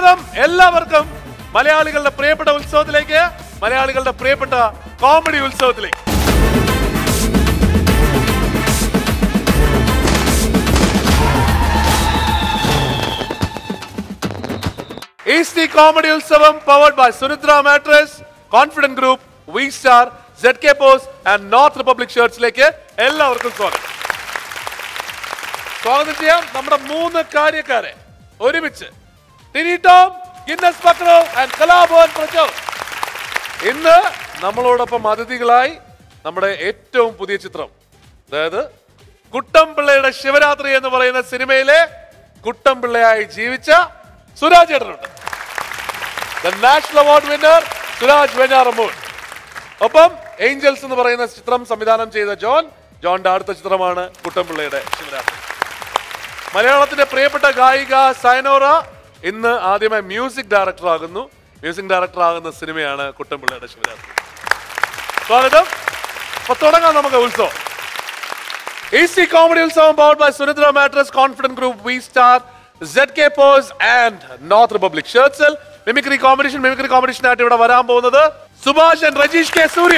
സ്വാഗതം എല്ലാവർക്കും മലയാളികളുടെ പ്രിയപ്പെട്ട ഉത്സവത്തിലേക്ക്, മലയാളികളുടെ പ്രിയപ്പെട്ട കോമഡി ഉത്സവത്തിലേക്ക്. ഈസ്റ്റി കോമഡി ഉത്സവം powered by Sunidra mattress, confident group, V star, ZK pose and north republic ഷർട്ട്സിലേക്ക് എല്ലാവർക്കും സ്വാഗതം. സ്വാഗതം ചെയ്യാം നമ്മുടെ 3 കാര്യക്കാരെ ഒരുമിച്ച്. Tini Tom, Guinness Pakru and Kalabhavan Prajod. ഇന്ന് നമ്മളോടൊപ്പം അതിഥികളായി നമ്മുടെ ഏറ്റവും പുതിയ ചിത്രം, അതായത് കുട്ടംപിള്ളയുടെ ശിവരാത്രി എന്ന് പറയുന്ന സിനിമയിലെ കുട്ടംപിള്ളയായി ജീവിച്ച സുരാജ് ചേട്ടനുണ്ട്. National award winner Suraj Venjaramoodu. ഒപ്പം ഏഞ്ചൽസ് എന്ന് പറയുന്ന ചിത്രം സംവിധാനം ചെയ്ത ജോണിന്റെ അടുത്ത ചിത്രമാണ് കുട്ടംപിള്ളയുടെ ശിവരാത്രി. മലയാളത്തിന്റെ പ്രിയപ്പെട്ട ഗായിക സയനോറ ഇന്ന് ആദ്യമായി മ്യൂസിക് ഡയറക്ടർ ആകുന്നു. മ്യൂസിക് ഡയറക്ടർ ആകുന്ന സിനിമയാണ് കുട്ടംപിള്ളയുടെ ശിവരാത്രി. സ്വാഗതം. അപ്പൊ തുടങ്ങാം നമുക്ക് ഉത്സവം. ഈസ്റ്റി കോമഡി ഉത്സവം powered by Sunidra mattress, confident group, V star, ZK pose and north republic ഷർട്ട്സിൽ മിമിക്രി കോമ്പറ്റീഷൻ ആയിട്ട് ഇവിടെ വരാൻ പോകുന്നത് സുഭാഷ് ആൻഡ് രജീഷ് കെ സൂര്യ.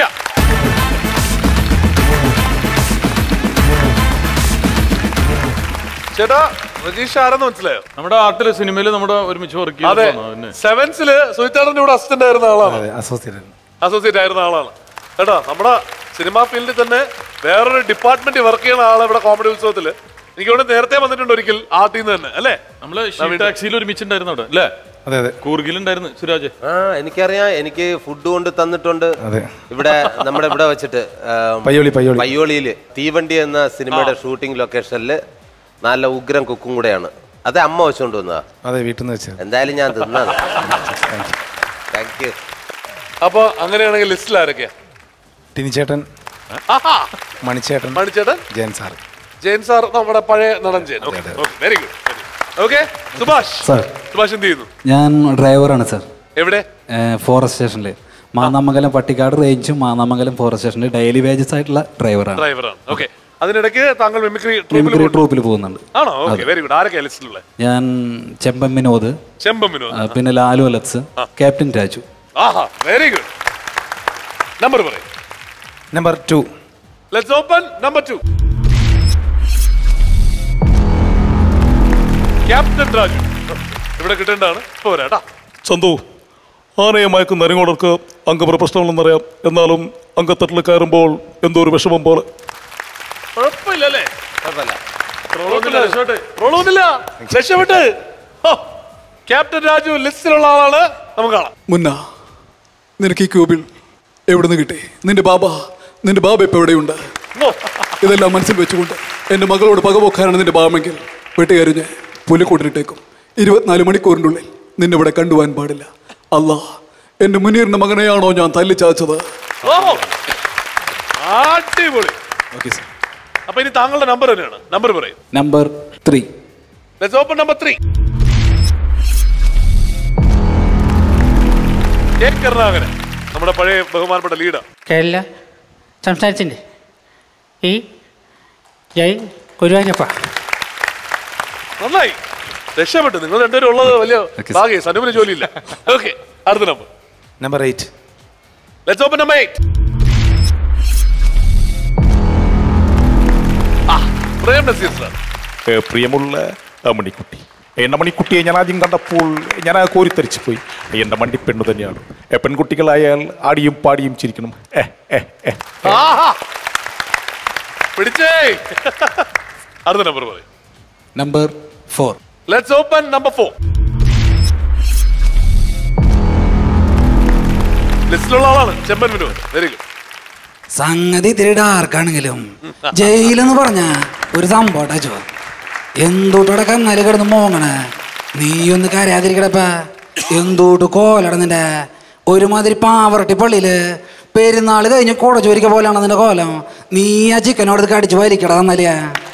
ചേട്ടാ, രജീഷ് ആരെന്ന് മനസ്സിലായോ? നമ്മുടെ ആർട്ടിലെ സിനിമയിൽ നമ്മുടെ ഒരുമിച്ച് വർക്ക് ചെയ്തു. സെവൻസില് സുഹിത്തേട്ടന്റെ കൂടെ അസിസ്റ്റന്റ് ആയിരുന്ന ആളാണ്, അസോസിയേറ്റ് ആയിരുന്ന ആളാണ് കേട്ടോ. നമ്മുടെ സിനിമാ ഫീൽഡിൽ തന്നെ വേറൊരു ഡിപ്പാർട്ട്മെന്റ് വർക്ക് ചെയ്യുന്ന ആളെ ഇവിടെ കോമഡി ഉത്സവത്തില് എനിക്ക് ഇവിടെ നേരത്തെ വന്നിട്ടുണ്ട് ഒരിക്കൽ, ആർട്ടിൽ നിന്ന് തന്നെ അല്ലേ? നമ്മള് ടാക്സിയിൽ ഒരുമിച്ചുണ്ടായിരുന്നു അവിടെ അല്ലേ? കൂർഗിലുണ്ടായിരുന്നു സുരാജ്. എനിക്കറിയാം, എനിക്ക് ഫുഡ് കൊണ്ട് തന്നിട്ടുണ്ട് ഇവിടെ, നമ്മുടെ ഇവിടെ വെച്ചിട്ട് പയ്യോളിയില് തീവണ്ടി എന്ന സിനിമയുടെ ഷൂട്ടിംഗ് ലൊക്കേഷനില് നല്ല ഉഗ്രം കുക്കും കൂടെയാണ്. അത് അമ്മ വെച്ചോണ്ട് വന്നതാ. അതെ, വീട്ടിൽ നിന്ന് വെച്ചത്. എന്തായാലും ഞാൻ തിന്നാണ്. Thank you. അപ്പൊ അങ്ങനെയാണെങ്കിൽ ലിസ്റ്റിൽ ആരൊക്കെയാ? ടിനിച്ചേട്ടൻ, മണിച്ചേട്ടൻ, ജയൻ സാർ, നമ്മുടെ പഴയ നടൻ Jayan. Very good. Okay, Subhash എന്ത് ചെയ്യുന്നു? ഞാൻ ഡ്രൈവറാണ് സാർ. എവിടെ? ഫോറസ്റ്റ് സ്റ്റേഷനിൽ, മാന്നാമംഗലം പട്ടിക്കാട് റേഞ്ചും മാന്നാമംഗലം ഫോറസ്റ്റ് സ്റ്റേഷനിൽ ഡെയിലി വേജസ് ആയിട്ടുള്ള ഡ്രൈവറാണ്. ഓക്കെ, അതിനിടയ്ക്ക് താങ്കൾ മിമിക്രി ട്രൂപ്പിൽ പോകുന്നുണ്ട്. ആണോ? Okay, very good. ആരൊക്കെയാ ലിസ്റ്റിലുള്ളത്? ഞാൻ ചെമ്പൻ വിനോദ്, പിന്നെ ലാലു അലക്സ്, ക്യാപ്റ്റൻ രാജു. ആഹാ, വെരി ഗുഡ്. നമ്പർ പറയൂ. Number 2. Let's open number 2. Captain Raju ഇവിടെ കിട്ടേണ്ടതാണ്. പോരാട്ടാ. ചന്തു, ആനയെ മയക്കുന്ന നരങ്ങോടർക്ക് അംഗപ്രശ്നങ്ങളെന്നറിയാം, എന്നാലും അംഗത്തട്ടിൽ കയറുമ്പോൾ എന്തോ ഒരു വിഷമം പോലെ. കുഴപ്പമില്ലല്ലേ? രക്ഷപ്പെട്ട്. ക്യാപ്റ്റൻ രാജു ലിസ്റ്റിലുള്ള ആളാണ്. നമുക്ക് കാണാം. മുന്ന, നിനക്ക് ഈ ക്യൂബിൽ എവിടെ നിന്ന് കിട്ടി? നിന്റെ ബാബ ഇപ്പൊ എവിടെയുണ്ട്? ഇതെല്ലാം മനസ്സിൽ വെച്ചുകൊണ്ട് എന്റെ മകളോട് പകപോക്കാനാണ് നിന്റെ ഭാവമെങ്കിൽ വെട്ടുകാരിഞ്ഞ് പുലിക്കൂട്ടിട്ടേക്കും. 24 മണിക്കൂറിൻ്റെ ഉള്ളിൽ നിന്നെ ഇവിടെ കണ്ടുപോകാൻ പാടില്ല. അല്ലാ, എന്റെ മുനീറിന്റെ മകനെയാണോ ഞാൻ തല്ലിച്ചാച്ചത്? അടിപൊളി. അപ്പൊ ഇനി താങ്കളുടെ നമ്പർ തന്നെയാണ്. നമ്പർ പറയും. Number 3. Let's open number 3. K Karunakaran, നമ്മുടെ പഴയ ബഹുമാനപ്പെട്ട ലീഡർ. കേരള സംസ്ഥാനത്തിൻ്റെ ഈ ജയ് ഗുരുവായൂരപ്പ. നന്നായി, രക്ഷപ്പെട്ടു. നിങ്ങൾ രണ്ടുപേരും ഉള്ളത് വലിയ ഭാഗ്യം. സനുവിന് ജോലിയില്ല. ഓക്കെ, അടുത്ത number. Number 8. Let's open number 8. Prem Nazir sir. പ്രിയമുള്ള മണിക്കുട്ടി, എന്റെ മണിക്കുട്ടിയെ ഞാൻ ആദ്യം കണ്ടപ്പോൾ ഞാൻ കോരിത്തരിച്ചു പോയി. എന്റെ മണ്ടിപ്പെണ്ണു തന്നെയാണ്. പെൺകുട്ടികളായാൽ ആടിയും പാടിയും ചിരിക്കണം. പിടിച്ചേ. അടുത്ത നമ്പർ പറയും. നമ്പർ 4. Let's open number 4. ലിസ്റ്റിലുള്ള ആളാണ് ചെമ്പൻ വിനോദ്. Very good. സംഗതി ഇത്തിരി ഡാർക്കാണെങ്കിലും ജയിലെന്ന് പറഞ്ഞ ഒരു സംഭവട്ടോ. എന്തൂട്ടോടെ കന്നാല് കിടന്ന് മോങ്ങണേ. നീയൊന്ന് കരയാതിരിക്കടപ്പ. എന്തൂട്ട് കോലടന്നിന്റെ ഒരുമാതിരി പാവറട്ടി പള്ളിയില് പെരുന്നാള് കഴിഞ്ഞ് കോട ചോരിക്ക പോലെയാണ് നിന്റെ കോലം. നീ ആ ചിക്കനോട് കടിച്ചു വലിക്കട തന്നല്ലേ.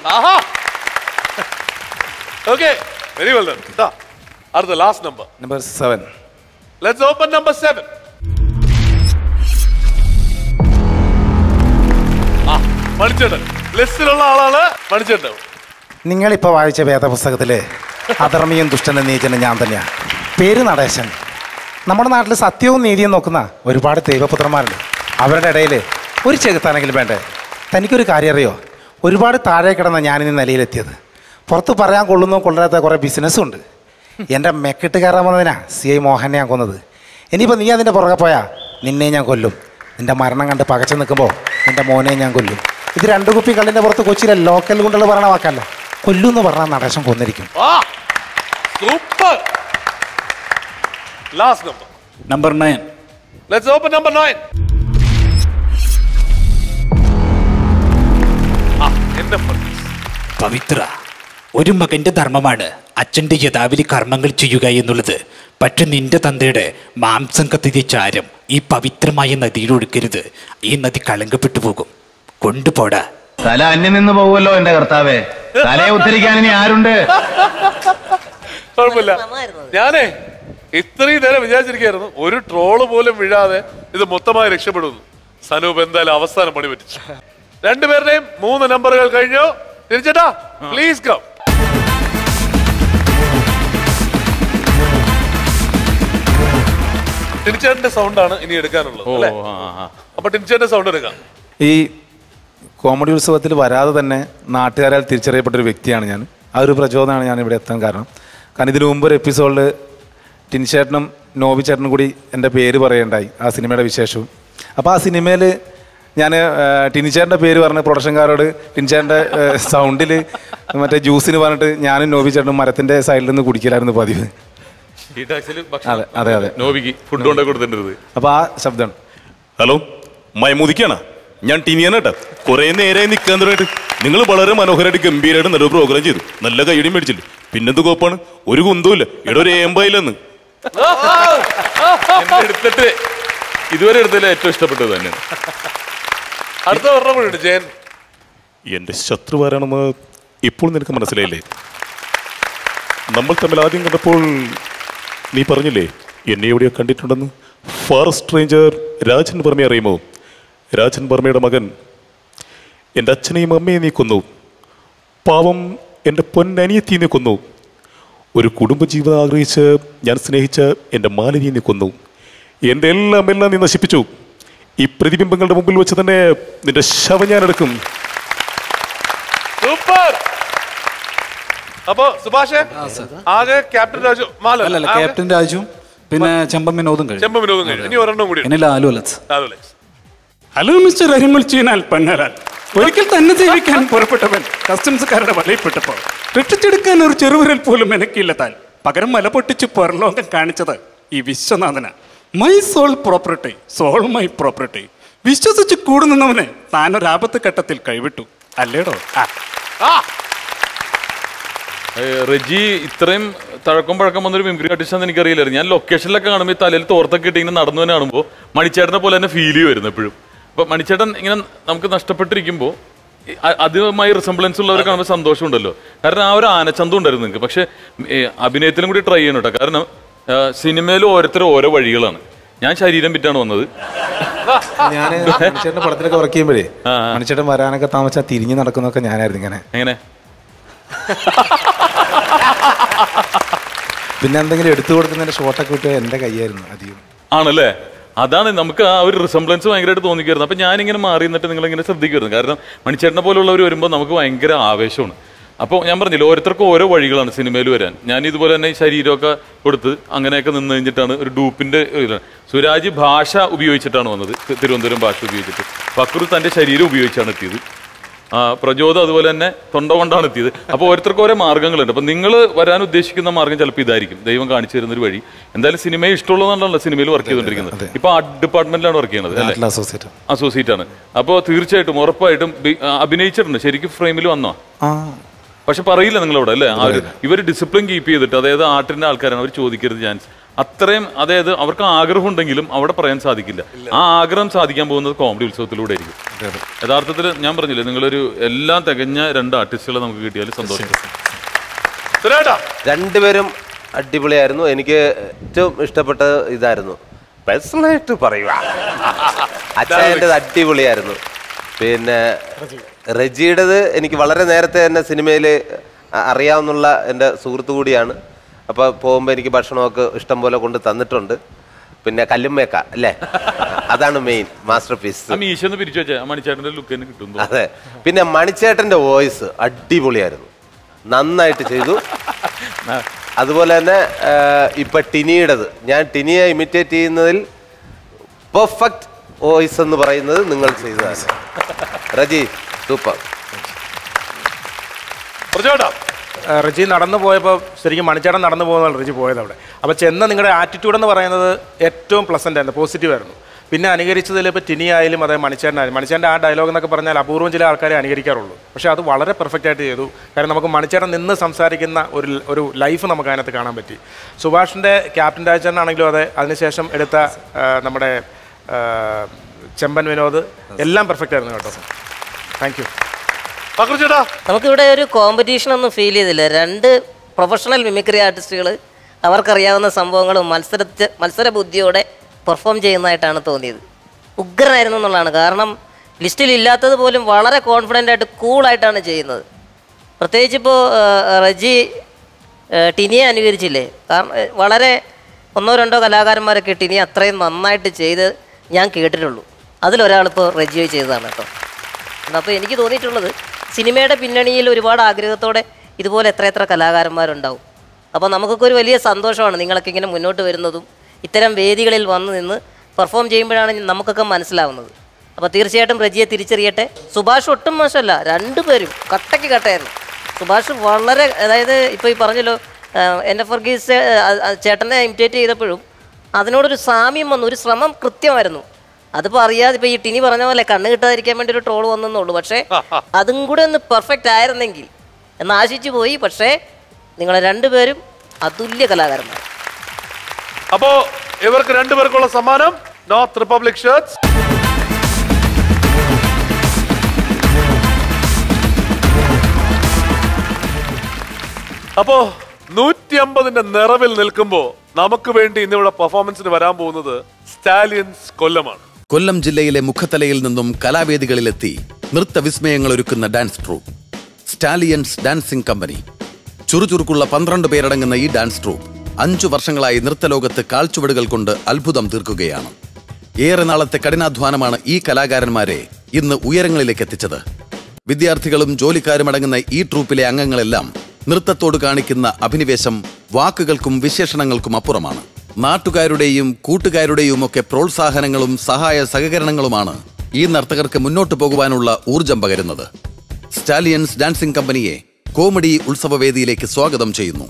Okay, very well done. അടുത്ത last number. Number 7. Let's open number 7. മണിച്ചേട്ടൻ ലിസ്റ്റിലുള്ള ആളാണ്. മണിച്ചേട്ടൻ, നിങ്ങളിപ്പോൾ വായിച്ച വേദപുസ്തകത്തിലെ അധർമ്മിയും ദുഷ്ടനും നീചനും ഞാൻ തന്നെയാണ്. പേര് നടേശൻ. നമ്മുടെ നാട്ടിൽ സത്യവും നീതിയും നോക്കുന്ന ഒരുപാട് ദൈവപുത്രന്മാരുണ്ട്. അവരുടെ ഇടയിൽ ഒരു ചെകുത്താനെങ്കിലും വേണ്ടേ? തനിക്കൊരു കാര്യം അറിയോ? ഒരുപാട് താഴെ കിടന്ന ഞാനിന്ന് നിലയിലെത്തിയത്. പുറത്ത് പറയാൻ കൊള്ളുന്നോ കൊള്ളാത്ത കുറേ ബിസിനസ്സും ഉണ്ട്. എൻ്റെ മെക്കിട്ട് കയറാൻ വന്നതിനാ CI മോഹനെ ഞാൻ കൊന്നത്. ഇനിയിപ്പോൾ നീ അതിൻ്റെ പുറകെ പോയാൽ നിന്നെ ഞാൻ കൊല്ലും. നിൻ്റെ മരണം കണ്ട് പകച്ചു നിൽക്കുമ്പോൾ നിൻ്റെ മോനെ ഞാൻ കൊല്ലും. ഇത് 2 കുപ്പി കള്ളിൻ്റെ പുറത്ത് കൊച്ചിയിലെ ലോക്കൽ കൊണ്ടുള്ള പറയണ വാക്കല്ല. കൊല്ലു എന്ന് പറഞ്ഞാൽ നടേശൻ കൊന്നിരിക്കും. Super. Last number. Number 9. Let's open number 9. Pavithra, ഒരു മകന്റെ ധർമ്മമാണ് അച്ഛൻ്റെ യഥാവിധി കർമ്മങ്ങൾ ചെയ്യുക എന്നുള്ളത്. പക്ഷെ നിന്റെ തന്തയുടെ മാംസം കത്തിയ ചാരം ഈ പവിത്രമായ നദിയിൽ ഒഴുക്കരുത്. ഈ നദി കളങ്കപ്പെട്ടു പോകും. കൊണ്ടുപോടാ. തല അന്യം നിന്ന് പോകുമല്ലോ എന്റെ കർത്താവേ. തലയെ ഉദ്ധരിക്കാൻ ഇനി ആരുണ്ട്? കുഴപ്പമില്ല. ഞാനേ ഇത്രയും നേരം വിചാരിച്ചിരിക്കായിരുന്നു ഒരു ട്രോള് പോലും വീഴാതെ ഇത് മൊത്തമായി രക്ഷപ്പെടുന്നു. സനൂപ് എന്തായാലും അവസാനം പണി പറ്റിച്ചു. രണ്ടുപേരുടെയും 3 നമ്പറുകൾ കഴിഞ്ഞു. തിരിച്ചേട്ടാ പ്ലീസ് കം. ടിനിച്ചേട്ടന്റെ സൗണ്ടാണ് ഇനി എടുക്കാനുള്ളത് അല്ലേ? അപ്പൊ ടിനിച്ചേട്ടന്റെ സൗണ്ട് എടുക്കാം. ഈ കോമഡി ഉത്സവത്തിൽ വരാതെ തന്നെ നാട്ടുകാരാൽ തിരിച്ചറിയപ്പെട്ടൊരു വ്യക്തിയാണ് ഞാൻ. ആ ഒരു പ്രചോദനമാണ് ഞാൻ ഇവിടെ എത്താൻ കാരണം. ഇതിനു മുമ്പ് ഒരു എപ്പിസോഡിൽ ടിൻചേട്ടനും നോബി ചേട്ടനും കൂടി എൻ്റെ പേര് പറയുണ്ടായി ആ സിനിമയുടെ വിശേഷവും. അപ്പോൾ ആ സിനിമയിൽ ഞാൻ ടിനിച്ചേട്ടൻ്റെ പേര് പറഞ്ഞ് പ്രൊഡക്ഷൻകാരോട് ടിൻചേട്ടൻ്റെ സൗണ്ടിൽ മറ്റേ ജ്യൂസിന് പറഞ്ഞിട്ട് ഞാനും നോബി ചേട്ടനും മരത്തിൻ്റെ സൈഡിൽ നിന്ന് കുടിക്കലായിരുന്നു പതിവ്. അതെ അതെ അതെ, നോബിക്ക് ഫുഡ് കൊണ്ടേ കൊടുത്തിട്ടുണ്ട്. അപ്പോൾ ആ ശബ്ദമാണ്. ഹലോ, മൈമൂദിക്കാണ് ഞാൻ. ടിനിയാനേട്ടാ, കുറേ നേരമായി നിൽക്കാൻ തുടങ്ങിയിട്ട്. നിങ്ങൾ വളരെ മനോഹരമായിട്ട് ഗംഭീരമായിട്ട് നല്ലൊരു പ്രോഗ്രാം ചെയ്തു. നല്ല കൈയടി മേടിച്ചില്ല. പിന്നെന്ത് കോപ്പാണ്? ഒരു കുന്തവുമില്ല. ഇവിടെ ഒരു ഏമ്പായില്ലെന്ന് എടുത്തിട്ട് ഇതുവരെ എടുത്തതിൽ ഏറ്റവും ഇഷ്ടപ്പെട്ടത് തന്നെയാണ്. അടുത്ത പറഞ്ഞ ജയൻ. എൻ്റെ ശത്രുവാരാണെന്ന് ഇപ്പോൾ നിനക്ക് മനസ്സിലായില്ലേ? നമ്മൾ തമ്മിൽ ആദ്യം കണ്ടപ്പോൾ നീ പറഞ്ഞില്ലേ എന്നെ എവിടെയോ കണ്ടിട്ടുണ്ടെന്ന്. ഫാർ സ്ട്രേഞ്ചർ രാജൻ വർമ്മയെ അറിയുമോ? രാജൻ വർമ്മയുടെ മകൻ എൻ്റെ അച്ഛനെയും അമ്മയെ നീ കൊന്നു. പാവം എൻ്റെ പൊന്നനിയത്തി നീ കൊന്നു. ഒരു കുടുംബജീവിതം ആഗ്രഹിച്ച് ഞാൻ സ്നേഹിച്ച എൻ്റെ മാലിനിയെ നീ കൊന്നു. എൻ്റെ എല്ലാം നീ നശിപ്പിച്ചു. ഈ പ്രതിബിംബങ്ങളുടെ മുമ്പിൽ വെച്ച് തന്നെ നിന്റെ ശവം ഞാൻ എടുക്കും. സൂപ്പർ. അപ്പോ സുഭാഷ് ആകെ ക്യാപ്റ്റൻ രാജു അല്ലല്ല, ക്യാപ്റ്റൻ രാജുവും പിന്നെ ചെമ്പം വിനോദും കഴിഞ്ഞു. ഇനി ഒരെണ്ണം കൂടി. ഹലോ മിസ്റ്റർ റഹിമുൽ ചീനാൽ പന്നരാൽ. ഒരിക്കൽ തന്നെ ജീവിക്കാൻ പുറപ്പെട്ടവൻ കസ്റ്റംസുകാരുടെ വലയിപ്പെട്ടപ്പോൾ രക്ഷിച്ചെടുക്കാൻ ഒരു ചെറുവിരൽ പോലും എനിക്കില്ല. താൻ പകരം മല പൊട്ടിച്ച് പുറലോകം കാണിച്ചത് ഈ വിശ്വനാഥന. My soul property, soul my property. വിശ്വസിച്ച് കൂടുന്നവനെ താനൊരാപത്ത് ഘട്ടത്തിൽ കൈവിട്ടു അല്ലേടോ? റെജി ഇത്രയും തഴക്കം പഴക്കം വന്നൊരു മിമിക്രി ആർട്ടിസ്റ്റാന്ന് എനിക്കറിയില്ലായിരുന്നു. ഞാൻ ലൊക്കേഷനിലൊക്കെ കാണുമ്പോൾ ഈ തലയിൽ തോർത്തൊക്കെ ഇട്ട് ഇങ്ങനെ നടന്നു തന്നെ കാണുമ്പോൾ മണിച്ചേട്ടനെ പോലെ തന്നെ ഫീൽ ചെയ്യുമായിരുന്നു എപ്പോഴും. അപ്പോൾ മണിച്ചേട്ടൻ ഇങ്ങനെ നമുക്ക് നഷ്ടപ്പെട്ടിരിക്കുമ്പോൾ അതുമായി റിസംബ്ലൻസ് ഉള്ളവരെ കാണുമ്പോൾ സന്തോഷമുണ്ടല്ലോ. കാരണം ആ ഒരു ആനച്ചന്തം ഉണ്ടായിരുന്നു നിങ്ങൾക്ക്. പക്ഷേ അഭിനയത്തിലും കൂടി ട്രൈ ചെയ്യണം കേട്ടോ. കാരണം സിനിമയിൽ ഓരോരുത്തരും ഓരോ വഴികളാണ്. ഞാൻ ശരീരം വിറ്റാണ് വന്നത്. ഞാൻ മണിച്ചേട്ടൻ്റെ പടത്തിലൊക്കെ വർക്ക് ചെയ്യുമ്പോഴേ മണിച്ചേട്ടൻ വരാനൊക്കെ താമസിച്ചാൽ തിരിഞ്ഞു നടക്കുന്നൊക്കെ ഞാനായിരുന്നു. ഇങ്ങനെ എങ്ങനെ പിന്നെ എന്തെങ്കിലും എടുത്തു കൊടുക്കുന്നതിന്റെ ഷോട്ടൊക്കെ വിട്ട് എൻ്റെ കൈയായിരുന്നു അധികം. ആണല്ലേ? അതാണ് നമുക്ക് ആ ഒരു റിസംബ്ലൻസ് ഭയങ്കരമായിട്ട് തോന്നിക്കായിരുന്നു. അപ്പം ഞാനിങ്ങനെ മാറി നിന്നിട്ട് നിങ്ങളിങ്ങനെ ശ്രദ്ധിക്കുമായിരുന്നു. കാരണം മണിച്ചേട്ടനെ പോലുള്ളവർ വരുമ്പോൾ നമുക്ക് ഭയങ്കര ആവേശമാണ്. അപ്പോൾ ഞാൻ പറഞ്ഞില്ല, ഓരോരുത്തർക്കും ഓരോ വഴികളാണ് സിനിമയിൽ വരാൻ. ഞാൻ ഇതുപോലെ തന്നെ ശരീരമൊക്കെ കൊടുത്ത് അങ്ങനെയൊക്കെ നിന്ന് കഴിഞ്ഞിട്ടാണ് ഒരു ഡൂപ്പിൻ്റെ. സുരാജ് ഭാഷ ഉപയോഗിച്ചിട്ടാണ് വന്നത്, തിരുവനന്തപുരം ഭാഷ ഉപയോഗിച്ചിട്ട്. ഫക്രു തൻ്റെ ശരീരം ഉപയോഗിച്ചാണ് എത്തിയത്. പ്രചോദം അതുപോലെ തന്നെ തൊണ്ട കൊണ്ടാണ് എത്തിയത്. അപ്പോൾ ഓരോരുത്തർക്കും ഓരോ മാർഗ്ഗങ്ങളുണ്ട്. അപ്പം നിങ്ങൾ വരാൻ ഉദ്ദേശിക്കുന്ന മാർഗ്ഗം ചിലപ്പോൾ ഇതായിരിക്കും, ദൈവം കാണിച്ചു തരുന്നൊരു വഴി. എന്തായാലും സിനിമയെ ഇഷ്ടമുള്ളതാണല്ലോ സിനിമയിൽ വർക്ക് ചെയ്തുകൊണ്ടിരിക്കുന്നത്. ഇപ്പോൾ ആർട്ട് ഡിപ്പാർട്ട്മെന്റിലാണ് വർക്ക് ചെയ്യുന്നത് അല്ലേ? അസോസിയേറ്റ് ആണ്. അപ്പോൾ തീർച്ചയായിട്ടും ഉറപ്പായിട്ടും അഭിനയിച്ചിട്ടുണ്ട്. ശരിക്കും ഫ്രെയിമിൽ വന്നോ? പക്ഷെ പറയില്ല നിങ്ങളവിടെ അല്ലേ? ഇവർ ഡിസിപ്ലിൻ കീപ്പ് ചെയ്തിട്ട്, അതായത് ആർട്ടിന്റെ ആൾക്കാരാണ്, അവർ ചോദിക്കരുത് ചാൻസ് അത്രയും. അതായത് അവർക്ക് ആഗ്രഹം ഉണ്ടെങ്കിലും അവിടെ പറയാൻ സാധിക്കില്ല. ആ ആഗ്രഹം സാധിക്കാൻ പോകുന്നത് കോമഡി ഉത്സവത്തിലൂടെ ആയിരിക്കും. യഥാർത്ഥത്തിൽ ഞാൻ പറഞ്ഞില്ലേ, നിങ്ങളൊരു എല്ലാം തികഞ്ഞ 2 ആർട്ടിസ്റ്റുകളെ നമുക്ക് കിട്ടിയാൽ സന്തോഷം. രണ്ടുപേരും അടിപൊളിയായിരുന്നു. എനിക്ക് ഏറ്റവും ഇഷ്ടപ്പെട്ടത് ഇതായിരുന്നു. പേഴ്സണലായിട്ട് പറയുക, അച്ഛൻ്റെത് അടിപൊളിയായിരുന്നു. പിന്നെ റെജിയുടേത് എനിക്ക് വളരെ നേരത്തെ തന്നെ സിനിമയിൽ അറിയാവുന്നുള്ള എൻ്റെ സുഹൃത്തു കൂടിയാണ്. അപ്പോൾ പോകുമ്പോൾ എനിക്ക് ഭക്ഷണമൊക്കെ ഇഷ്ടം പോലെ കൊണ്ട് തന്നിട്ടുണ്ട്. പിന്നെ കല്ലുമ്മേക്ക അല്ലേ, അതാണ് മെയിൻ മാസ്റ്റർ പീസ്. അതെ, പിന്നെ മണിച്ചേട്ടൻ്റെ വോയിസ് അടിപൊളിയായിരുന്നു, നന്നായിട്ട് ചെയ്തു. അതുപോലെ തന്നെ ഇപ്പൊ ടിനിയുടേത്, ഞാൻ ടിനിയെ ഇമിറ്റേറ്റ് ചെയ്യുന്നതിൽ പെർഫെക്റ്റ് വോയിസ് എന്ന് പറയുന്നത് നിങ്ങൾ ചെയ്തതാണ്. റജി സൂപ്പർ. റിജി നടന്നു പോയപ്പോൾ ശരിക്കും മണിച്ചേട്ടൻ നടന്നു പോകുന്നതാണ് റിജി പോയത് അവിടെ. അപ്പോൾ ചെന്ന നിങ്ങളുടെ ആറ്റിറ്റ്യൂഡ് എന്ന് പറയുന്നത് ഏറ്റവും പ്ലസൻ്റ് ആയിരുന്നു, പോസിറ്റീവ് ആയിരുന്നു. പിന്നെ അനുകരിച്ചതിൽ ഇപ്പോൾ ടിനി ആയാലും അതായത് മണിച്ചേട്ടനായാലും, മണിച്ചേട്ടൻ്റെ ആ ഡയലോഗ് എന്നൊക്കെ പറഞ്ഞാൽ അപൂർവം ചില ആൾക്കാരെ അനുകരിക്കാറുള്ളൂ. പക്ഷേ അത് വളരെ പെർഫെക്റ്റ് ആയിട്ട് ചെയ്തു. കാരണം നമുക്ക് മണിച്ചേട്ടൻ നിന്ന് സംസാരിക്കുന്ന ഒരു ലൈഫ് നമുക്ക് അതിനകത്ത് കാണാൻ പറ്റി. സുഭാഷിൻ്റെ ക്യാപ്റ്റൻ രാജേട്ടനാണെങ്കിലും അതെ, അതിനുശേഷം എടുത്ത നമ്മുടെ ചെമ്പൻ വിനോദ് എല്ലാം പെർഫെക്റ്റ് ആയിരുന്നു കേട്ടോ. Thank you. നമുക്കിവിടെ ഒരു കോമ്പറ്റീഷൻ ഒന്നും ഫീൽ ചെയ്തില്ല. രണ്ട് പ്രൊഫഷണൽ മിമിക്രി ആർട്ടിസ്റ്റുകൾ അവർക്കറിയാവുന്ന സംഭവങ്ങളും മത്സര ബുദ്ധിയോടെ പെർഫോം ചെയ്യുന്നതായിട്ടാണ് തോന്നിയത്. ഉഗ്രനായിരുന്നു എന്നുള്ളതാണ്. കാരണം ലിസ്റ്റിൽ ഇല്ലാത്തത് പോലും വളരെ കോൺഫിഡൻ്റ് ആയിട്ട് കൂളായിട്ടാണ് ചെയ്യുന്നത്. പ്രത്യേകിച്ച് ഇപ്പോൾ റജി ടിനിയെ അനുകരിച്ചില്ലേ, കാരണം വളരെ 1-2 കലാകാരന്മാരൊക്കെ ടിനിയെ അത്രയും നന്നായിട്ട് ചെയ്ത് ഞാൻ കേട്ടിട്ടുള്ളൂ. അതിലൊരാളിപ്പോൾ റജിയോ ചെയ്തതാണ് കേട്ടോ. അപ്പോൾ എനിക്ക് തോന്നിയിട്ടുള്ളത് സിനിമയുടെ പിന്നണിയിൽ ഒരുപാട് ആഗ്രഹത്തോടെ ഇതുപോലെ എത്ര കലാകാരന്മാരുണ്ടാവും. അപ്പോൾ നമുക്കൊക്കെ ഒരു വലിയ സന്തോഷമാണ് നിങ്ങളൊക്കെ ഇങ്ങനെ മുന്നോട്ട് വരുന്നതും ഇത്തരം വേദികളിൽ വന്ന് നിന്ന് പെർഫോം ചെയ്യുമ്പോഴാണ് നമുക്കൊക്കെ മനസ്സിലാവുന്നത്. അപ്പോൾ തീർച്ചയായിട്ടും റജിയെ തിരിച്ചറിയട്ടെ. സുഭാഷ് ഒട്ടും മോശമല്ല, രണ്ടുപേരും കട്ടയ്ക്ക് കട്ടയായിരുന്നു. സുഭാഷ് വളരെ, അതായത് ഇപ്പോൾ ഈ പറഞ്ഞല്ലോ എൻ്റെ ഫർഗീസ് ചേട്ടനെ ഇമിറ്റേറ്റ് ചെയ്തപ്പോഴും അതിനോടൊരു സാമ്യം വന്നു, ഒരു ശ്രമം കൃത്യമായിരുന്നു. അതിപ്പോൾ അറിയാതെ ഇപ്പോൾ ഈ ടിനി പറഞ്ഞ പോലെ കണ്ണ് കിട്ടാതിരിക്കാൻ വേണ്ടി ഒരു ട്രോൾ വന്നെന്നുള്ളൂ. പക്ഷേ അതും കൂടെ ഒന്ന് പെർഫെക്റ്റ് ആയിരുന്നെങ്കിൽ എന്ന് ആശിച്ചു പോയി. പക്ഷേ നിങ്ങൾ രണ്ടുപേരും അതുല്യ കലാകാരന്മാർ. അപ്പോ ഇവർക്ക് രണ്ടുപേർക്കുള്ള സമ്മാനം നോർത്ത് റിപ്പബ്ലിക് ഷർട്ട്സ്. അപ്പോ 150ന്റെ നിറവിൽ നിൽക്കുമ്പോ നമുക്ക് വേണ്ടി ഇന്നിവിടെ പെർഫോമൻസിന് വരാൻ പോകുന്നത് സ്റ്റാലിയൻസ് കൊല്ലമാണ്. കൊല്ലം ജില്ലയിലെ മുഖത്തലയിൽ നിന്നും കലാവേദികളിലെത്തി നൃത്തവിസ്മയങ്ങൾ ഒരുക്കുന്ന dance troupe stallions dancing company. ചുറുചുറുക്കുള്ള 12 പേരടങ്ങുന്ന ഈ ഡാൻസ് ട്രൂപ്പ് 5 വർഷങ്ങളായി നൃത്തലോകത്ത് കാൽച്ചുവടുകൾ കൊണ്ട് അത്ഭുതം തീർക്കുകയാണ്. ഏറെ നാളത്തെ കഠിനാധ്വാനമാണ് ഈ കലാകാരന്മാരെ ഇന്ന് ഉയരങ്ങളിലേക്ക് എത്തിച്ചത്. വിദ്യാർത്ഥികളും ജോലിക്കാരും അടങ്ങുന്ന ഈ ട്രൂപ്പിലെ അംഗങ്ങളെല്ലാം നൃത്തത്തോട് കാണിക്കുന്ന അഭിനിവേശം വാക്കുകൾക്കും വിശേഷണങ്ങൾക്കും അപ്പുറമാണ്. നാട്ടുകാരുടെയും കൂട്ടുകാരുടെയും ഒക്കെ പ്രോത്സാഹനങ്ങളും സഹായ സഹകരണങ്ങളുമാണ് ഈ നർത്തകർക്ക് മുന്നോട്ടു പോകുവാനുള്ള ഊർജം പകരുന്നത്. സ്റ്റാലിയൻസ് ഡാൻസിംഗ് കമ്പനിയെ കോമഡി ഉത്സവവേദിയിലേക്ക് സ്വാഗതം ചെയ്യുന്നു.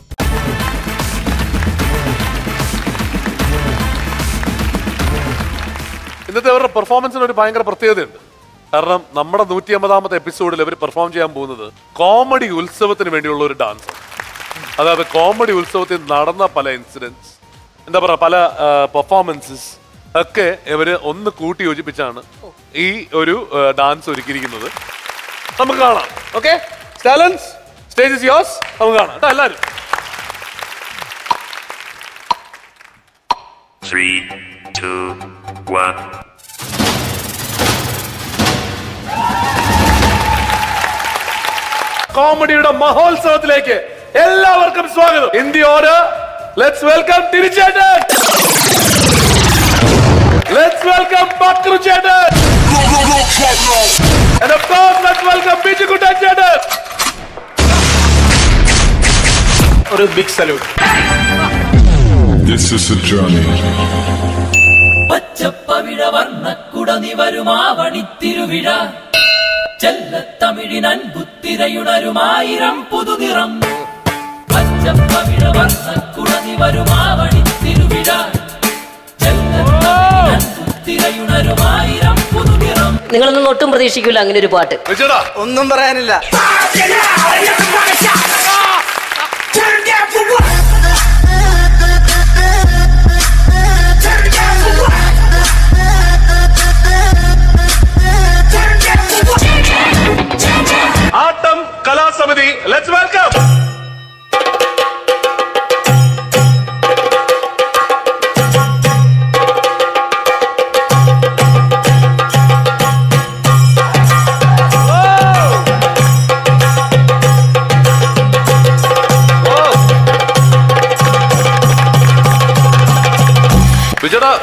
ഇന്നത്തെ അവരുടെ പെർഫോമൻസിന് ഒരു ഭയങ്കര പ്രത്യേകതയുണ്ട്. കാരണം നമ്മുടെ 150ാമത്തെ എപ്പിസോഡിൽ അവർ പെർഫോം ചെയ്യാൻ പോകുന്നത് കോമഡി ഉത്സവത്തിന് വേണ്ടിയുള്ള ഒരു ഡാൻസ്. അതായത് കോമഡി ഉത്സവത്തിൽ നടന്ന പല ഇൻസിഡൻസ്, എന്താ പറയുക, പല പെർഫോമൻസസ് ഒക്കെ ഇവര് ഒന്ന് കൂട്ടി യോജിപ്പിച്ചാണ് ഈ ഒരു ഡാൻസ് ഒരുക്കിയിരിക്കുന്നത്. നമുക്ക് കാണാം. Okay, stallions, stage is yours. നമുക്ക് കാണാം എല്ലാവരും. 3, 2, 1. കോമഡിയുടെ മഹോത്സവത്തിലേക്ക് എല്ലാവർക്കും സ്വാഗതം. In the order, let's welcome Tini ചേട്ടൻ, ലെറ്റ്സ് വെൽക്കം ബക്രു ചേട്ടൻ, and of course let's welcome Biju Kuttan ചേട്ടൻ. ഒരു big salute. This is a journey. പച്ചപ്പവിഴ വർണ്ണക്കുട നിവരുമാവണിത്തിരുവിഴ ചെല്ലത്തമിഴിൻ അൻപുത്തിരയുണരുമായിരം പുതുനിറം. പച്ചപ്പവിഴ വർണ്ണക്കുട നിവരുമാവണിത്തിരുവിഴ ചെല്ലത്തമിഴിൻ അൻപുത്തിരയുണരുമായിരം പുതുനിറം. നിങ്ങളൊന്നും ഒട്ടും പ്രതീക്ഷിക്കില്ല അങ്ങനെ ഒരു പാട്ട്. ഒന്നും പറയാനില്ല. ആട്ടം കലാസമിതി, ലെറ്റ്സ് വെൽക്കം.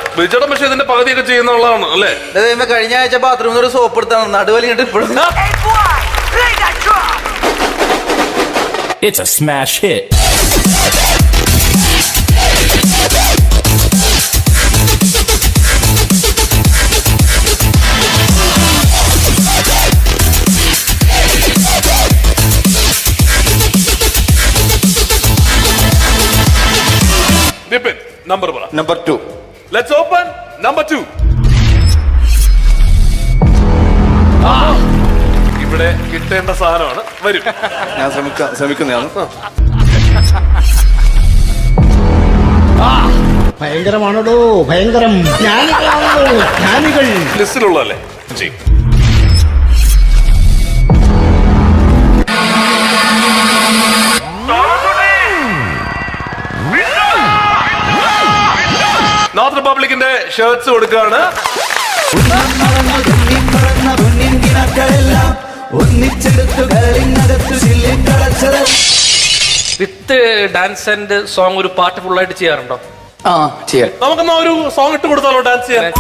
ബിജുടം പക്ഷെ ഇതിന്റെ പകുതിയൊക്കെ ചെയ്യുന്നുള്ളതാണ് അല്ലേ? കഴിഞ്ഞ ആഴ്ച ബാത്റൂമിൽ ഒരു സോപ്പ് എടുത്താണ് നടുവലിങ്ങിട്ട് ഇപ്പോഴും. It's a smash hit. Vipin, number 1. Number 2. Let's open number 2. ഇവിടെ കിട്ടേണ്ട സാധനമാണ്. വരും. ഞാൻ ശ്രമിക്കുന്നതാണ്. ഭയങ്കരമാണോ? ഭയങ്കരം. ജ്ഞാനികൾ ലിസ്റ്റിലുള്ളതല്ലേ? നോർത്ത് റിപ്പബ്ലിക്കിന്റെ ഷർട്ട്സ് കൊടുക്കുകയാണ്. വിത്ത് ഡാൻസ് ആൻഡ് സോങ് ഒരു പാട്ട് ഫുള്ളായിട്ട് ചെയ്യാറുണ്ടോ? ചെയ്യാം. നമുക്കെന്നാ ഒരു സോങ് ഇട്ട് കൊടുത്താലോ ഡാൻസ് ചെയ്യാൻ?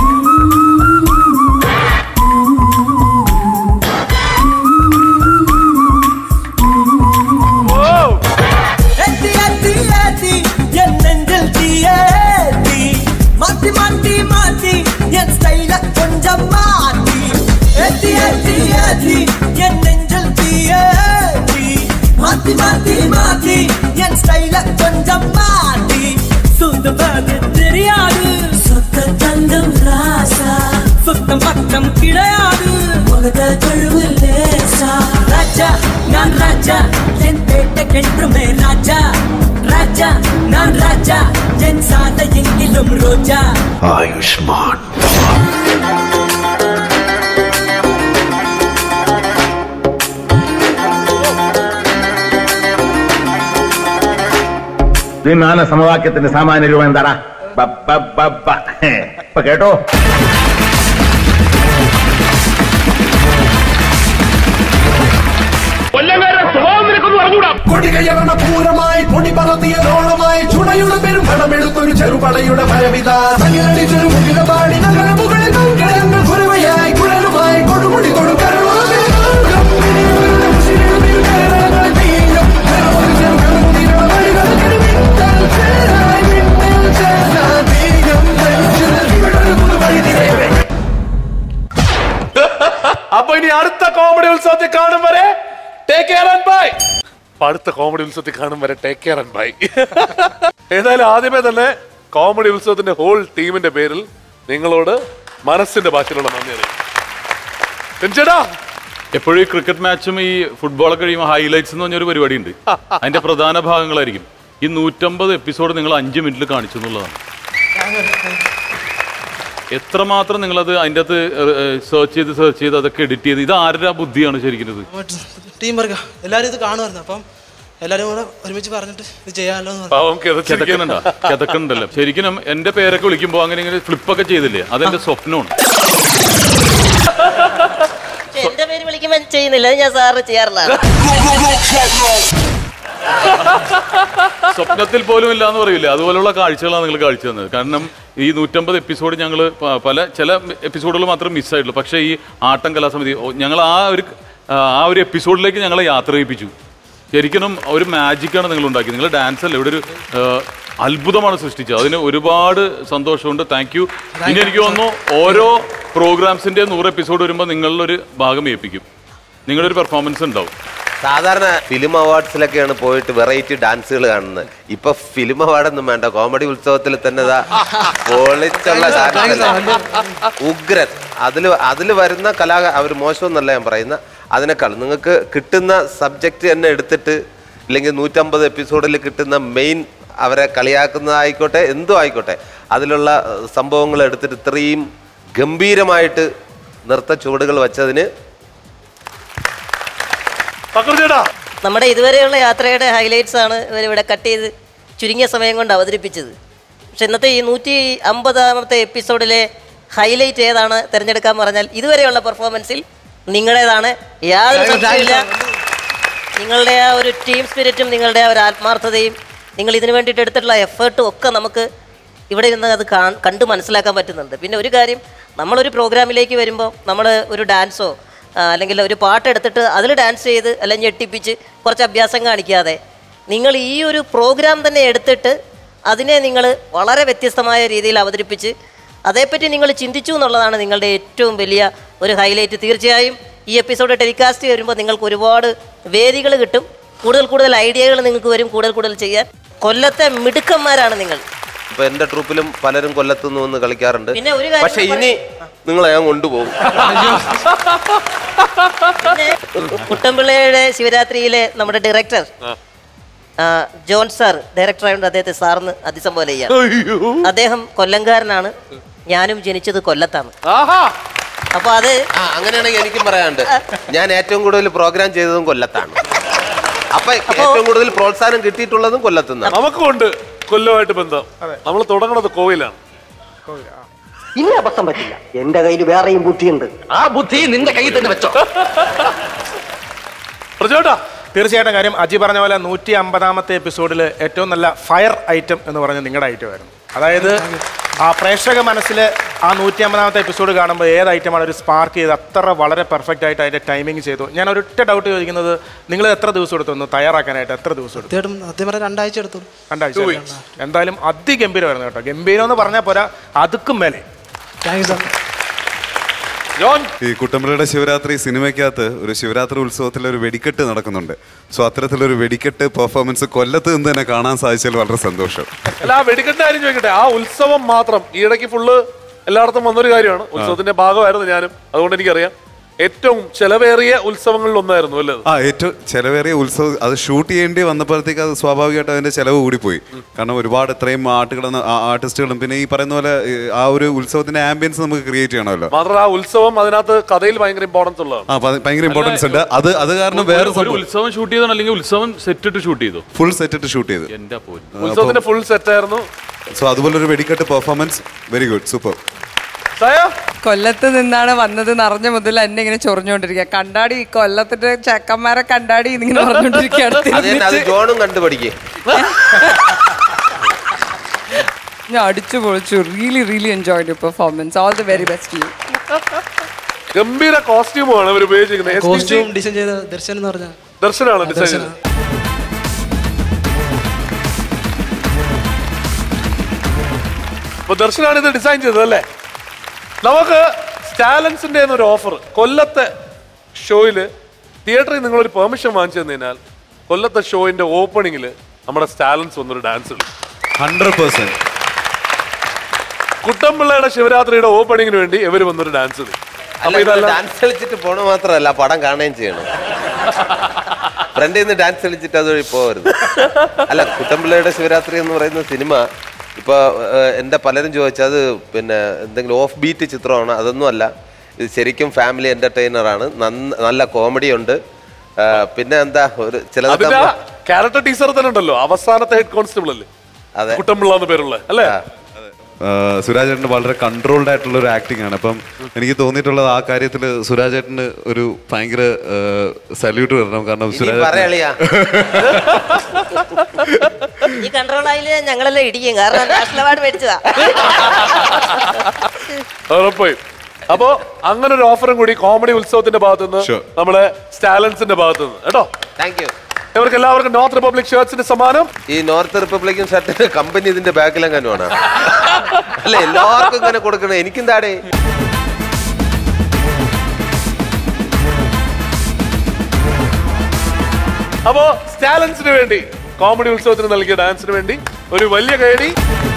மாத்தி மாத்தி மாத்தி என் ஸ்டைல கொஞ்சம் மாத்தி ஏத்தி ஏத்தி ஏத்தி என் நெஞ்சல் தீயேத்தி மாத்தி மாத்தி மாத்தி என் ஸ்டைல கொஞ்சம் மாத்தி சுத்தமாக தெரியாது சுத்த தங்கம் ராசா சுத்தம் பக்கம் கிடையாது உலக கழுவு லேசா ராஜா நான் ராஜா என் பேட்டைக்கென்றுமே ராஜா ராஜா நான் ராஜா என் சாத எங்கிலும் ரோஜா ஆயுஷ்மான். ദ്വിമാന സമവാക്യത്തിന്റെ സാമാന്യ രൂപം എന്താടാ? ഇപ്പൊ കേട്ടോ? കൊടികയറണ പൂരമായി പൊടി പറത്തിയതോളമായി ചുണയുടെ പെരും പടമെടുത്തൊരു ചെറുപടയുടെ ഭരവിത തങ്ങിലടിച്ചൊരു മുകിലപാടി നഗര മുകളിൽ കിഴങ്ങൾ കുരവയായി കുഴലുമായി കൊടുമുടി കൊടുക്കരുത്. അപ്പൊ ഇനി അടുത്ത കോമഡി ഉത്സവത്തിൽ കാണും വരെ ടേക്ക് കെയർ ആൻഡ് ബൈ. അടുത്ത കോമഡി ഉത്സവത്തിൽ കാണും വരെ ടേക്ക് കെയർ ആൻഡ് ബൈ. ഏതായാലും ആദ്യമേ തന്നെ കോമഡി ഉത്സവത്തിന്റെ ഹോൾ ടീമിന്റെ പേരിൽ നിങ്ങളോട് മനസ്സിന്റെ ഭാഷയിലുള്ള നന്ദി അറിയിക്കും. എപ്പോഴും ഈ ക്രിക്കറ്റ് മാച്ചും ഈ ഫുട്ബോളൊക്കെ കഴിയുമ്പോൾ ഹൈലൈറ്റ്സ് എന്ന് പറഞ്ഞൊരു പരിപാടി ഉണ്ട്. അതിന്റെ പ്രധാന ഭാഗങ്ങളായിരിക്കും ഈ 150 എപ്പിസോഡ് നിങ്ങൾ 5 മിനിറ്റിൽ കാണിച്ചു എന്നുള്ളതാണ്. എത്രമാത്രം നിങ്ങളത് അതിൻ്റെ അകത്ത് സെർച്ച് ചെയ്ത് അതൊക്കെ എഡിറ്റ് ചെയ്ത് ഇത് ആരുടെ ബുദ്ധിയാണ് ശരിക്കും? ഇത് ടീം വർക്ക് എല്ലാവരും ഇത് കാണുമായിരുന്നു. അപ്പം എല്ലാവരും കൂടെ ഒരുമിച്ച് പറഞ്ഞിട്ട് ഇത് ചെയ്യാമല്ലോ. കിതക്കണ്ടല്ലോ ശരിക്കും. എന്റെ പേരൊക്കെ വിളിക്കുമ്പോൾ അങ്ങനെ ഇങ്ങനെ ഫ്ലിപ്പൊക്കെ ചെയ്തില്ലേ, അതെന്റെ സ്വപ്നമാണ്. എന്റെ പേര് വിളിക്കുമ്പോ ചെയ്യുന്നില്ല, ഞാൻ സാറ് ചെയ്യാറില്ല. സ്വപ്നത്തിൽ പോലും ഇല്ല എന്ന് പറയില്ല, അതുപോലുള്ള കാഴ്ചകളാണ് നിങ്ങൾ കാഴ്ച തന്നത്. കാരണം ഈ 150 എപ്പിസോഡ് ഞങ്ങൾ ചില എപ്പിസോഡുകൾ മാത്രം മിസ്സായിട്ടുള്ളൂ. പക്ഷേ ഈ ആട്ടം കലാസമിതി ഞങ്ങൾ ആ ഒരു എപ്പിസോഡിലേക്ക് ഞങ്ങളെ യാത്ര ചെയ്യിപ്പിച്ചു. ശരിക്കും ഒരു മാജിക്കാണ് നിങ്ങൾ ഉണ്ടാക്കിയത്. നിങ്ങൾ ഡാൻസ് അല്ല, ഇവിടെ ഒരു അത്ഭുതമാണ് സൃഷ്ടിച്ചത്. അതിന് ഒരുപാട് സന്തോഷമുണ്ട്. Thank you. ഇനി എനിക്ക് തോന്നുന്നു ഓരോ പ്രോഗ്രാംസിന്റെ 100 എപ്പിസോഡ് വരുമ്പോൾ നിങ്ങളിലൊരു ഭാഗം ഏൽപ്പിക്കും, നിങ്ങളുടെ ഒരു പെർഫോമൻസ് ഉണ്ടാവും. സാധാരണ ഫിലിം അവാർഡ്സിലൊക്കെയാണ് പോയിട്ട് വെറൈറ്റി ഡാൻസുകൾ കാണുന്നത്. ഇപ്പൊ ഫിലിം അവാർഡൊന്നും വേണ്ട, കോമഡി ഉത്സവത്തിൽ തന്നെ പൊളിച്ചുള്ള ഉഗ്രൻ. അതിൽ വരുന്ന അവർ മോശമെന്നല്ല ഞാൻ പറയുന്ന, അതിനേക്കാൾ നിങ്ങൾക്ക് കിട്ടുന്ന സബ്ജക്റ്റ് തന്നെ എടുത്തിട്ട് ഇല്ലെങ്കിൽ 150 എപ്പിസോഡിൽ കിട്ടുന്ന മെയിൻ അവരെ കളിയാക്കുന്നതായിക്കോട്ടെ എന്തോ ആയിക്കോട്ടെ, അതിലുള്ള സംഭവങ്ങൾ എടുത്തിട്ട് ഇത്രയും ഗംഭീരമായിട്ട് നൃത്ത ചുവടുകൾ വെച്ചതിന് നമ്മുടെ ഇതുവരെയുള്ള യാത്രയുടെ ഹൈലൈറ്റ്സ് ആണ് ഇവരിവിടെ കട്ട് ചെയ്ത് ചുരുങ്ങിയ സമയം കൊണ്ട് അവതരിപ്പിച്ചത്. പക്ഷെ ഇന്നത്തെ ഈ 150ാമത്തെ എപ്പിസോഡിലെ ഹൈലൈറ്റ് ഏതാണ് തിരഞ്ഞെടുക്കാൻ പറഞ്ഞാൽ ഇതുവരെയുള്ള പെർഫോമൻസിൽ നിങ്ങളുടേതാണ്. യാതൊരു സംശയമില്ല. നിങ്ങളുടെ ആ ഒരു ടീം സ്പിരിറ്റും നിങ്ങളുടെ ആ ഒരു ആത്മാർത്ഥതയും നിങ്ങൾ ഇതിനു വേണ്ടിയിട്ട് എടുത്തിട്ടുള്ള എഫേർട്ടും ഒക്കെ നമുക്ക് ഇവിടെ ഇരുന്ന് അത് കണ്ട് മനസ്സിലാക്കാൻ പറ്റുന്നുണ്ട്. പിന്നെ ഒരു കാര്യം, നമ്മളൊരു പ്രോഗ്രാമിലേക്ക് വരുമ്പോൾ നമ്മൾ ഒരു ഡാൻസോ അല്ലെങ്കിൽ ഒരു പാട്ടെടുത്തിട്ട് അതിൽ ഡാൻസ് ചെയ്ത് അല്ലെങ്കിൽ ഞെട്ടിപ്പിച്ച് കുറച്ച് അഭ്യാസം കാണിക്കാതെ നിങ്ങൾ ഈ ഒരു പ്രോഗ്രാം തന്നെ എടുത്തിട്ട് അതിനെ നിങ്ങൾ വളരെ വ്യത്യസ്തമായ രീതിയിൽ അവതരിപ്പിച്ച് അതേപ്പറ്റി നിങ്ങൾ ചിന്തിച്ചു എന്നുള്ളതാണ് നിങ്ങളുടെ ഏറ്റവും വലിയ ഒരു ഹൈലൈറ്റ്. തീർച്ചയായും ഈ എപ്പിസോഡ് ടെലികാസ്റ്റ് വരുമ്പോൾ നിങ്ങൾക്ക് ഒരുപാട് വേദികൾ കിട്ടും, കൂടുതൽ ഐഡിയകൾ നിങ്ങൾക്ക് വരും, കൂടുതൽ ചെയ്യാൻ. കൊല്ലത്തെ മിടുക്കന്മാരാണ് നിങ്ങൾ. ഇപ്പൊ എന്റെ ട്രൂപ്പിലും പലരും കൊല്ലത്തു നിന്ന് വന്ന് കളിക്കാറുണ്ട്. പിന്നെ ഒരു കാര്യം, പക്ഷെ ഇനി നിങ്ങളെ ഞാൻ കൊണ്ടുപോകും. കുട്ടമ്പിള്ളയുടെ ശിവരാത്രിയിലെ നമ്മുടെ ഡയറക്ടർ ജോൺ സാർ, ഡയറക്ടറായതുകൊണ്ട് അദ്ദേഹത്തെ സാറിന് അതിസംബോധന ചെയ്യാം. അദ്ദേഹം കൊല്ലംകാരനാണ്, ഞാനും ജനിച്ചത് കൊല്ലത്താണ്. അപ്പൊ അത് അങ്ങനെയാണെങ്കിൽ എനിക്കും പറയാനുണ്ട്. ഞാൻ ഏറ്റവും കൂടുതൽ പ്രോഗ്രാം ചെയ്തതും കൊല്ലത്താണ്. അപ്പൊ ഏറ്റവും കൂടുതൽ പ്രോത്സാഹനം കിട്ടിയിട്ടുള്ളതും കൊല്ലത്തുനിന്നാണ്. നമുക്കുണ്ട് കൊല്ലമായിട്ട് ബന്ധം. നമ്മൾ തുടങ്ങണത് കോവിലാണ്. ഇനി അബദ്ധം പറ്റില്ല, എന്റെ കയ്യിൽ വേറെയും ബുദ്ധിയുണ്ട്. ആ ബുദ്ധി നിന്റെ കയ്യിൽ തന്നെ വെച്ചോ. തീർച്ചയായിട്ടും കാര്യം അജി പറഞ്ഞ പോലെ 150ാമത്തെ എപ്പിസോഡിൽ ഏറ്റവും നല്ല ഫയർ ഐറ്റം എന്ന് പറഞ്ഞ നിങ്ങളുടെ ഐറ്റമായിരുന്നു. അതായത് ആ പ്രേക്ഷക മനസ്സിൽ ആ 150ാമത്തെ എപ്പിസോഡ് കാണുമ്പോൾ ഏത് ഐറ്റമാണ് ഒരു സ്പാർക്ക് ചെയ്ത് അത്ര വളരെ പെർഫെക്റ്റ് ആയിട്ട് അതിൻ്റെ ടൈമിംഗ് ചെയ്തു. ഞാൻ ഒരൊറ്റ ഡൗട്ട് ചോദിക്കുന്നത്, നിങ്ങൾ എത്ര ദിവസം എടുത്തു ഒന്ന് തയ്യാറാക്കാനായിട്ട്? എത്ര ദിവസം എടുത്തു? 2 ആഴ്ച എടുത്തു. 2 ആഴ്ച. എന്തായാലും അതിഗംഭീരമായിരുന്നു കേട്ടോ. ഗംഭീരം എന്ന് പറഞ്ഞാൽ പോരാ, അതുക്കും മേലെ. ഈ കുട്ടമ്പിള്ളയുടെ ശിവരാത്രി സിനിമയ്ക്കകത്ത് ഒരു ശിവരാത്രി ഉത്സവത്തിൽ ഒരു വെടിക്കെട്ട് നടക്കുന്നുണ്ട്. സോ അത്തരത്തിലൊരു വെടിക്കെട്ട് പെർഫോമൻസ് കൊല്ലത്ത് നിന്ന് തന്നെ കാണാൻ സാധിച്ചതിൽ വളരെ സന്തോഷം. അല്ല, ആ വെടിക്കെട്ട് കാര്യം ചോദിക്കട്ടെ, ആ ഉത്സവം മാത്രം ഈ ഇടയ്ക്ക് ഫുള്ള് എല്ലായിടത്തും വന്നൊരു കാര്യമാണ്. ഉത്സവത്തിന്റെ ഭാഗമായിരുന്നു ഞാനും, അതുകൊണ്ട് എനിക്കറിയാം. ഏറ്റവും ചെലവേറിയ ഉത്സവങ്ങളിൽ ഒന്നായിരുന്നു അല്ലേ? ഏറ്റവും ചെലവേറിയ ഉത്സവം. അത് ഷൂട്ട് ചെയ്യേണ്ടി വന്നപ്പോഴത്തേക്ക് അത് സ്വാഭാവികമായിട്ട് അതിന്റെ ചെലവ് കൂടിപ്പോയി. കാരണം ഒരുപാട് ഇത്രയും ആർട്ടിസ്റ്റുകളും പിന്നെ ഈ പറയുന്ന പോലെ ആ ഒരു ഉത്സവത്തിന്റെ ആംബിയൻസ് നമുക്ക് ക്രിയേറ്റ് ചെയ്യണമല്ലോ. മാത്രമല്ല ആ ഉത്സവം അതിനകത്ത് കഥയിൽ ഭയങ്കര ഇമ്പോർട്ടൻസ് ഉള്ളതാണ്. ഭയങ്കര ഇമ്പോർട്ടൻസ് ഉണ്ട്. അത് കാരണം വേറെ ഉത്സവം ഷൂട്ട് ചെയ്തോ അല്ലെങ്കിൽ ഉത്സവം സെറ്റ് ഷൂട്ട് ചെയ്തു? ഫുൾ സെറ്റ് ഷൂട്ട് ചെയ്തു. ഉത്സവത്തിന്റെ ഫുൾ സെറ്റ് ആയിരുന്നു. സോ അതുപോലെ ഒരു വെടിക്കെട്ട് പെർഫോമൻസ് വെരി ഗുഡ്, സൂപ്പർ. കൊല്ലത്ത് നിന്നാണ് വന്നത് അറിഞ്ഞ മുതൽ എന്നെ ഇങ്ങനെ ചൊറിഞ്ഞോണ്ടിരിക്കുക. കണ്ടാടി കൊല്ലത്തിന്റെ ചെക്കന്മാരെ കണ്ടാടി ഇങ്ങനെ പറഞ്ഞോണ്ടിരിക്കുകയാണ്. ഞാൻ അടിച്ചു പൊളിച്ചു. Really enjoyed your performance. All the very best you. ഗംഭീര കോസ്റ്റ്യൂമാണ് അവർ ഉപയോഗിച്ചിരിക്കുന്നത്. കോസ്റ്റ്യൂം ഡിസൈൻ ചെയ്ത ദർശൻ എന്ന് പറഞ്ഞ ദർശനാണ് ഡിസൈൻ ചെയ്തത്. ദർശനാണ് ഇത് ഡിസൈൻ ചെയ്തത് അല്ലേ? നമുക്ക് സ്റ്റാലൻസിന്റെ ഒരു ഓഫർ, കൊല്ലത്തെ ഷോയില് തിയേറ്ററിൽ നിങ്ങളൊരു പെർമിഷൻ വാങ്ങിച്ചു തന്നതിനാൽ കൊല്ലത്തെ ഷോയിന്റെ ഓപ്പണിംഗിൽ നമ്മുടെ സ്റ്റാലൻസ് വന്നൊരു ഡാൻസ് ഉണ്ട്. 100%. കുട്ടമ്പിള്ളയുടെ ശിവരാത്രിയുടെ ഓപ്പണിംഗിന് വേണ്ടി ഇവർ വന്നൊരു ഡാൻസ് ഉണ്ട്. ഡാൻസ് കളിച്ചിട്ട് പോണ മാത്രമല്ല, പടം കാണുകയും ചെയ്യണം. ഫ്രണ്ടിൽ നിന്ന് ഡാൻസ് കളിച്ചിട്ട് അതുവഴി പോകരുത്. അല്ല, കുട്ടമ്പിള്ളയുടെ ശിവരാത്രി എന്ന് പറയുന്ന സിനിമ ഇപ്പൊ എന്റെ പലരും ചോദിച്ചത് പിന്നെ എന്തെങ്കിലും ഓഫ് ബീറ്റ് ചിത്രമാണ്. അതൊന്നും അല്ല, ഇത് ശരിക്കും ഫാമിലി എന്റർടൈനർ ആണ്. നല്ല കോമഡി ഉണ്ട്. പിന്നെ എന്താ ഒരു ചില ക്യാരക്ടർ ടീച്ചർ തന്നെ ഉണ്ടല്ലോ, അവസാനത്തെ ഹെഡ് കോൺസ്റ്റബിൾ അല്ലേ? അതെ, കുട്ടമ്പിള്ള എന്ന് പേരുള്ള അല്ലേ? സുരാജേട്ടന് വളരെ കൺട്രോൾഡ് ആയിട്ടുള്ള ഒരു ആക്ടിംഗ് ആണ്. അപ്പം എനിക്ക് തോന്നിയിട്ടുള്ളത് ആ കാര്യത്തിൽ സുരാജേട്ടന് ഒരു ഭയങ്കര സല്യൂട്ട് വരണം. കാരണം ഈ കൺട്രോൾ ആയില്ലേ ഞങ്ങളെല്ലാം ഇടിക്കും, കാരണം നാഷണൽ അവാർഡ് മേടിച്ചതാ. ഉറപ്പായും. അപ്പോ അങ്ങനെ ഒരു ഓഫറും കൂടി കോമഡി ഉത്സവത്തിന്റെ ഭാഗത്തുനിന്ന് നമ്മളെ സ്റ്റാലൻസിന്റെ ഭാഗത്തുനിന്ന് കേട്ടോ. Thank you. ഇവർക്ക് എല്ലാവർക്കും നോർത്ത് റിപ്പബ്ലിക് ഷർട്സിന്റെ സമ്മാനം. ഈ നോർത്ത് റിപ്പബ്ലിക്കൻ ഷർട്ടിന്റെ കമ്പനി ഇതിന്റെ ബാക്കിലെങ്ങാനുമാണ് അല്ലെ? എല്ലാവർക്കും ഇങ്ങനെ കൊടുക്കണേ, എനിക്കും താടേ. അപ്പോ സ്റ്റാലൻസിന് വേണ്ടി കോമഡി ഉത്സവത്തിന് നൽകിയ ഡാൻസിന് വേണ്ടി ഒരു വലിയ കൈയടി.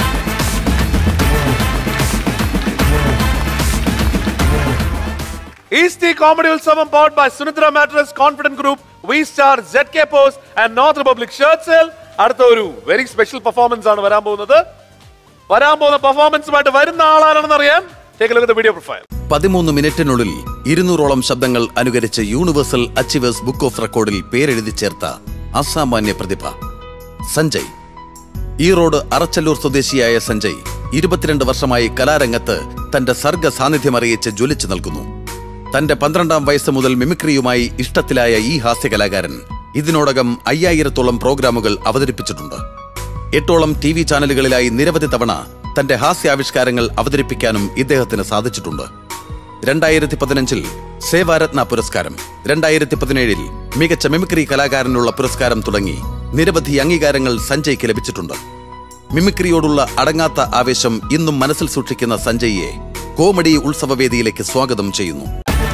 ഈസ്റ്റ് കോമഡി ഉത്സവം powered by Sunidra mattress, confident group, V star, ZK post and north republic shirts. അടുത്ത ഒരു വെരി സ്പെഷ്യൽ പെർഫോമൻസ് ആണ് വരാൻ പോകുന്നത്. വരാൻ പോകുന്ന പെർഫോമൻസുമായിട്ട് വരുന്ന ആളാണെന്ന് അറിയാൻ വീഡിയോ പ്രൊഫൈൽ. 13 മിനിറ്റിനുള്ളിൽ 200ഓളം ശബ്ദങ്ങൾ അനുകരിച്ച് യൂണിവേഴ്സൽ അച്ചീവേഴ്സ് ബുക്ക് ഓഫ് റെക്കോർഡിൽ പേരെഴുതി ചേർത്ത അസാമാന്യ പ്രതിഭ സഞ്ജയ്. ഈറോഡ് അറച്ചല്ലൂർ സ്വദേശിയായ സഞ്ജയ് 22 വർഷമായി കലാരംഗത്ത് തന്റെ സർഗ സാന്നിധ്യം അറിയിച്ച് ജ്വലിച്ചു നിൽക്കുന്നു. തന്റെ 12ാം വയസ്സ് മുതൽ മിമിക്രിയുമായി ഇഷ്ടത്തിലായ ഈ ഹാസ്യകലാകാരൻ ഇതിനോടകം 5000ഓളം പ്രോഗ്രാമുകൾ അവതരിപ്പിച്ചിട്ടുണ്ട്. 8ഓളം TV ചാനലുകളിലായി നിരവധി തവണ തന്റെ ഹാസ്യാവിഷ്കാരങ്ങൾ അവതരിപ്പിക്കാനും ഇദ്ദേഹത്തിന് സാധിച്ചിട്ടുണ്ട്. 2015 സേവാരത്ന പുരസ്കാരം, 2017 മികച്ച മിമിക്രി കലാകാരനുള്ള പുരസ്കാരം തുടങ്ങി നിരവധി അംഗീകാരങ്ങൾ സഞ്ജയ്ക്ക് ലഭിച്ചിട്ടുണ്ട്. മിമിക്രിയോടുള്ള അടങ്ങാത്ത ആവേശം ഇന്നും മനസ്സിൽ സൂക്ഷിക്കുന്ന സഞ്ജയ്യെ കോമഡി ഉത്സവവേദിയിലേക്ക് സ്വാഗതം ചെയ്യുന്നു.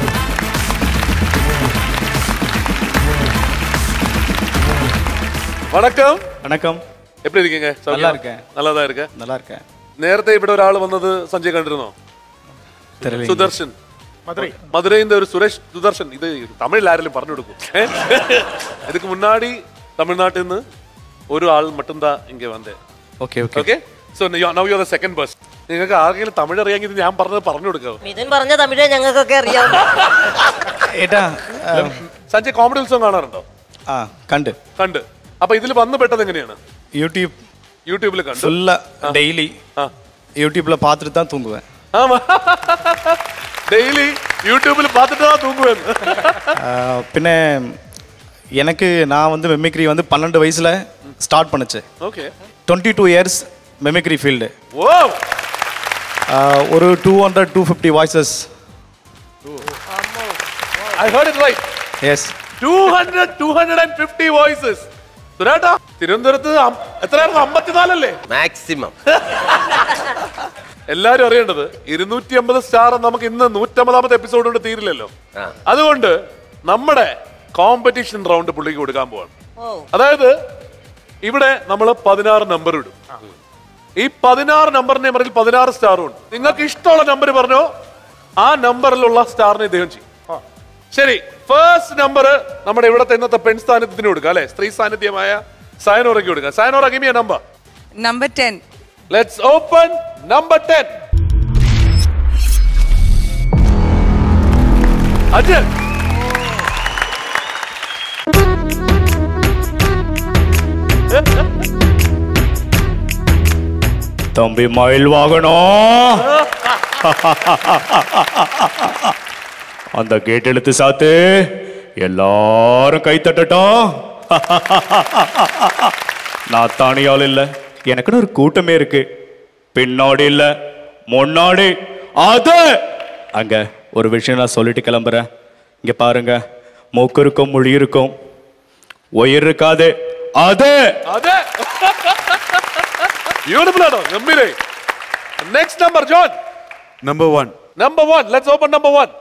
வணக்கம். வணக்கம். எப்படி இருக்கீங்க? நல்லா இருக்கேன். நல்லதா இருக்க? நல்லா இருக்கேன். നേരത്തെ ഇവിടെ ഒരാൾ വന്നത് സഞ്ജയ് കണ്ടിരുന്നോ? സുദർശൻ. மதுரைஇந்த ஒரு சுரேஷ் சுதர்ஷன். இது தமிழ்ல யாரெல்லாம் പറഞ്ഞു கொடுக்கும். இதுக்கு முன்னாடி தமிழ்நாட்டில் இருந்து ஒரு ஆள் மட்டும்தான் இங்க வந்தேன். Okay okay okay. So now you are the second bus. നിങ്ങൾക്ക് ആർക്കെങ്കിലും തമിഴ് അറിയാമെങ്കിൽ ഞാൻ പറഞ്ഞത് പറഞ്ഞു കൊടുക്കാവോ? മിഥുൻ പറഞ്ഞ തമിഴേ ഞങ്ങൾക്കൊക്കെ അറിയാം. ഏട്ടാ സഞ്ജയ് കോമഡി ഉത്സവം കാണാറുണ്ടോ? ആ കണ്ട്. അപ്പൊ ഇതിൽ വന്നു പെട്ടത് എങ്ങനെയാണ്? യൂട്യൂബിൽ കണ്ടു. ഫുള്ള ഡെയിലി യൂട്യൂബിൽ பார்த்துட்டு தான் தூங்குவேன். ஆமா. டெய்லி யூடியூப்ல பார்த்துட்டு தான் தூங்குவேன். പിന്നെ எனக்கு நான் வந்து மிமிக்ரி வந்து 12 வயசுல ஸ்டார்ட் பண்ணுச்சு. ஓகே. 22 years mimicry field. ஓ. ஒரு 200-250 voices. I heard it right. Yes. 250 voices. സുരേട്ടാ തിരുവനന്തപുരത്ത് എത്രയായിരുന്നു? 54 അല്ലേ മാക്സിമം? എല്ലാരും അറിയേണ്ടത് 250 സ്റ്റാർ നമുക്ക് ഇന്ന് 150ാമത്തെ എപ്പിസോഡ് കൊണ്ട് തീരില്ലല്ലോ. അതുകൊണ്ട് നമ്മുടെ കോമ്പറ്റീഷൻ റൗണ്ട് പുള്ളിക്ക് കൊടുക്കാൻ പോവാണ്. അതായത് ഇവിടെ നമ്മൾ 16 നമ്പർ ഇടും. ഈ 16 നമ്പറിന്റെ നമ്പറിൽ 16 സ്റ്റാറും ഉണ്ട്. നിങ്ങൾക്ക് ഇഷ്ടമുള്ള നമ്പർ പറഞ്ഞോ, ആ നമ്പറിലുള്ള സ്റ്റാറിനെ ഇദ്ദേഹം ചെയ്യും. ശരി, ഫസ്റ്റ് നമ്പർ നമ്മുടെ ഇവിടത്തെ ഇന്നത്തെ പെൺ സ്ഥാനത്തിന് കൊടുക്കുക അല്ലെ, സ്ത്രീ സാന്നിധ്യമായ സയനോറയ്ക്ക് കൊടുക്കുക. Sayanora, give me a number. Number 10. Let's open number 10. Ajay. தம்பி மயில் வாகனம், அந்த கேட் எடுத்து சாத்து, எல்லாரும் கை தட்டட்டும். நான் தானியால் இல்ல, எனக்குன்னு ஒரு கூட்டமே இருக்கு. பின்னாடி இல்ல, முன்னாடி. அது அங்க ஒரு விஷயம் நான் சொல்லிட்டு கிளம்புறேன். இங்க பாருங்க, மூக்கு இருக்கும், மொழி இருக்கும், ஒயிர் இருக்காது. அது Beautiful ആണോ? ഗംഭീരേ. Next number, John. Number 1. Number 1. Let's open number 1.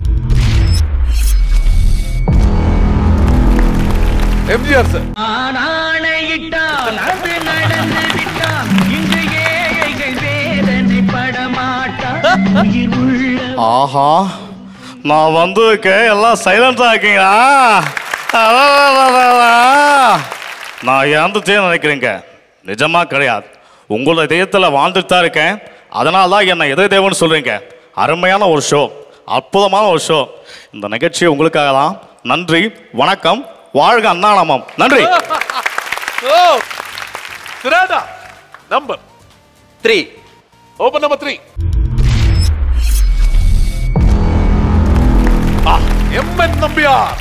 MGR sir. ஆஹா, நான் வந்திருக்கேன், எல்லாம் சைலண்டா இருக்கீங்களா? நான் இறந்துட்டேன்னு நினைக்கிறேங்க. நிஜமா கிடையாது, உங்களோட இதயத்தில் வாழ்ந்துட்டு தான் இருக்கேன். அதனால தான் என்னை இதய தேவன்னு சொல்றீங்க. அருமையான ஒரு ஷோ, அற்புதமான ஒரு ஷோ. இந்த நிகழ்ச்சி உங்களுக்காக தான். நன்றி, வணக்கம், வாழ்க அண்ணாநாமம். நன்றி. Surada, number 3. Open number 3. M.N. Nambiar.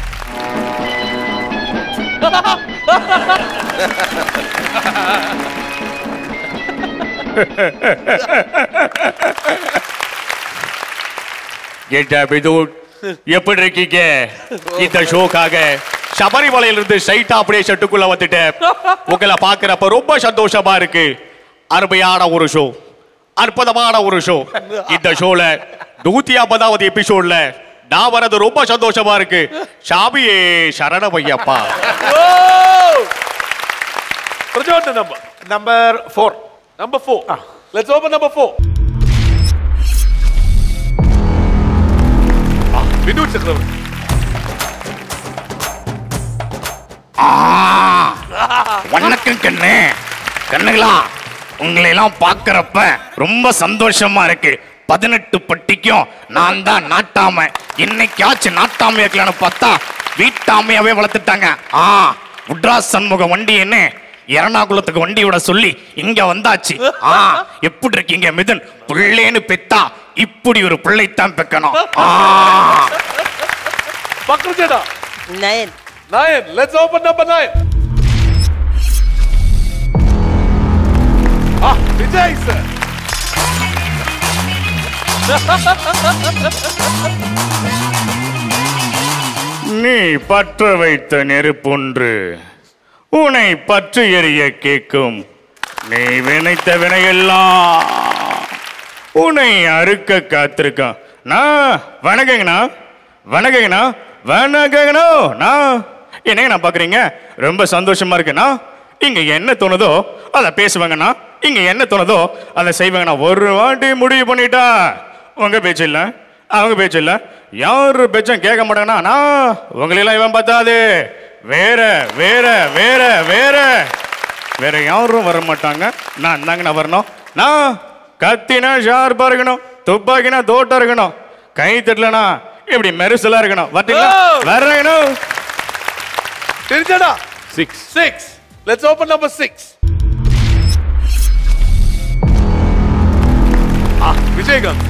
எப்படி இருக்கீங்க? இந்த ஷோக்காக சபரிமலையிலிருந்து ஸ்ட்ரைட்டா அப்படியே ஷட்டுக்குள்ள வந்துட்டேன். உங்களை பாக்குறப்ப ரொம்ப சந்தோஷமா இருக்கு. அருமையான ஒரு ஷோ, அற்புதமான ஒரு ஷோ. இந்த ஷோல 150வது எபிசோட்ல நான் வரது ரொம்ப சந்தோஷமா இருக்கு. சாமியே சரணமையப்பா. Number 4. Number 4. Let's open number 4. Vinu Chakravarti. வணக்கம் கண்ணே. கண்ணுகளா, உங்களை எல்லாம் பார்க்கறப்ப ரொம்ப சந்தோஷமா இருக்கு. 18 பட்டிக்கும் நான் தான் நாட்டாம. இன்னைக்காச்சும் நாட்டாம இருக்கலான்னு பார்த்தா வீட்டாமையாவே வளர்த்துட்டாங்க. உட்ரா சண்முக வண்டி என்ன எறணாகுளத்துக்கு வண்டியோட சொல்லி இங்க வந்தாச்சு. எப்படி இருக்கீங்க மிதுன்? பிள்ளைன்னு பெத்தா இப்படி ஒரு பிள்ளைத்தான் பெக்கணும். பக்ரஜடா 9. Let's open number 9. Vijay sir. நீ பற்ற வைத்த நெருப்பொன்று உன்னை பற்று எறிய கேட்கும். நீ வினைத்த வினையெல்லாம் உன்னை அறுக்க காத்திருக்கான். வணக்கங்கண்ணா, வணக்கங்கண்ணா, வணக்கங்கண்ணா. என்னங்கண்ணா பாக்குறீங்க? ரொம்ப சந்தோஷமா இருக்குண்ணா. இங்க என்ன தோணுதோ அதை பேசுவாங்கண்ணா, இங்க என்ன தோணுதோ அதை செய்வாங்கண்ணா. ஒரு வாட்டி முடிவு பண்ணிட்டா உங்க பேச்சு இல்ல, அவங்க பேச்சு இல்ல, யாரு பேச்சும் கேட்க மாட்டாங்கண்ணா. உங்களெல்லாம் இவன் பார்த்தாது, வேற வேற வேற வேற வேற யாரும் வர மாட்டாங்க. நான் தாங்கண்ணா வரணும். நான் கத்தினா ஷார்ப்பா இருக்கணும், துப்பாக்கினா தோட்டா இருக்கணும், கை தட்டலனா இப்படி மெரிசலா இருக்கணும். வரணும். தெரிஞ்சடா 6. Let's open number 6. விஜயகாந்த்.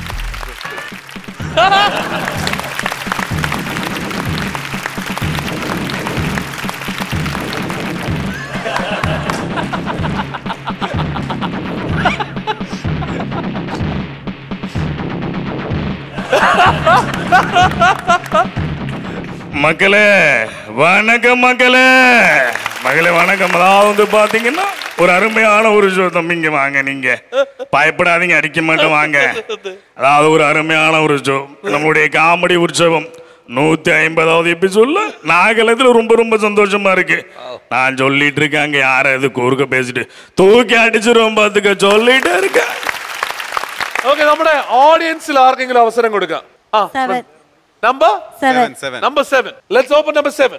மக்களே வணக்கம், மக்களே மகளே வணக்கம். அதாவது பாத்தீங்கன்னா ஒரு அருமையான ஒரு ஷோ. தம்பிங்க வாங்க, நீங்க பயப்படாதீங்க, அடிக்க மாட்டோம் வாங்க. அதாவது ஒரு அருமையான ஒரு ஷோ, நம்மளுடைய காமெடி உற்சவம் 150வது எபிசோட்ல நாகலத்துல ரொம்ப ரொம்ப சந்தோஷமா இருக்கு. நான் சொல்லிட்டு இருக்கேன், யார இது குறுக்க பேசிட்டு தூக்கி அடிச்சிரும் பாத்துக்க சொல்லிட்டு இருக்கேன். ഓക്കെ, നമ്മുടെ ഓഡിയൻസിൽ ആർക്കെങ്കിലും അവസരം കൊടുക്കാം. Number 7. Let's open number 7.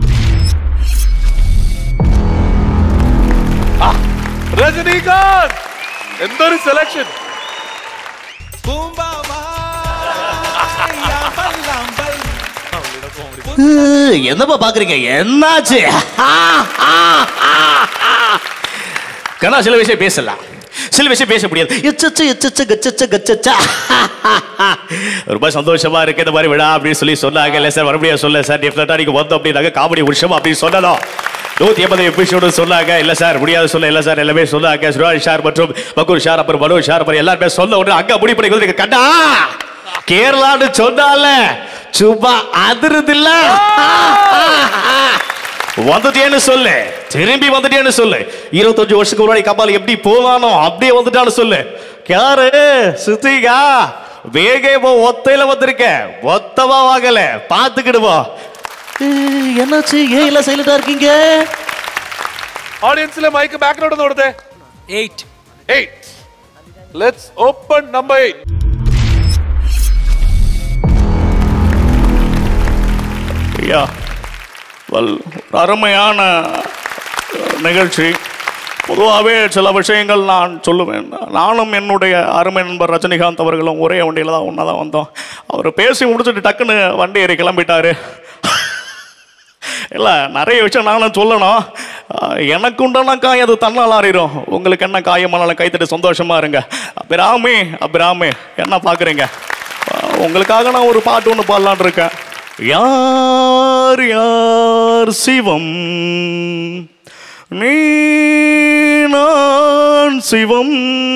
Rajinikanth, എന്തൊരു സെലക്ഷൻ. என்னப்பா பாக்குறீங்க? என்னாச்சு? கண்ணா சில விஷயம் பேசலாம், சில விஷயம் பேச முடியாது. ரொம்ப சந்தோஷமா இருக்கு இந்த மாதிரி விழா அப்படின்னு சொல்லி சொன்னாங்க. இல்லை சார் மறுபடியும் சொல்ல சார், டெஃபினட்டா நீங்க வந்தோம் அப்படின்னாங்க காமெடி உற்சவம் அப்படின்னு சொல்லணும். 150 எபிசோடு சொன்னாங்க. இல்ல சார் முடியாது சொல்ல, இல்ல சார் எல்லாமே சொன்னாங்க. சுராஜ் சார் மற்றும் பக்கூர் சார் அப்புறம் மனோஜ் சார் அப்புறம் எல்லாருமே சொல்ல உடனே அங்க முடிவு பண்ணி கண்டா கேரளான்னு சொன்னால சும்மா அதிருது இல்ல. வந்துட்டேன்னு சொல்லு, திரும்பி வந்துட்டேன்னு சொல்லு. 25 வருஷத்துக்கு முன்னாடி கபால் எப்படி போவானோ அப்படியே வந்துட்டான்னு சொல்லு. யாரு சுத்திகா வேகமா ஒத்தையில வந்திருக்க, ஒத்தவா வாங்கல, பாத்துக்கிடுவோம். என்னாச்சு? ஏன் இல்ல சைலண்டா இருக்கீங்க? ഓഡിയൻസിലെ മൈക്ക് ബാക്കിലോട്ട് കൊടുത്തേ. 8. Let's open number 8. ஐயா அருமையான நிகழ்ச்சி. பொதுவாகவே சில விஷயங்கள் நான் சொல்லுவேன். நானும் என்னுடைய அருமை நண்பர் ரஜினிகாந்த் அவர்களும் ஒரே வண்டியில் தான் ஒன்றா தான் வந்தோம். அவர் பேசி முடிச்சுட்டு டக்குன்னு வண்டி ஏறி கிளம்பிட்டாரு. இல்லை நிறைய விஷயம் நானும் சொல்லணும். எனக்கு உண்டான காயம் அது தன்னால் ஆறிடும். உங்களுக்கு என்ன காயமானாலும் கைத்தட்டு சந்தோஷமா இருங்க. அபிராமி என்ன பார்க்குறீங்க? உங்களுக்காக நான் ஒரு பாட்டு ஒன்று பாடலான் இருக்கேன். யார் யார் சிவம், நீ நான் சிவம்,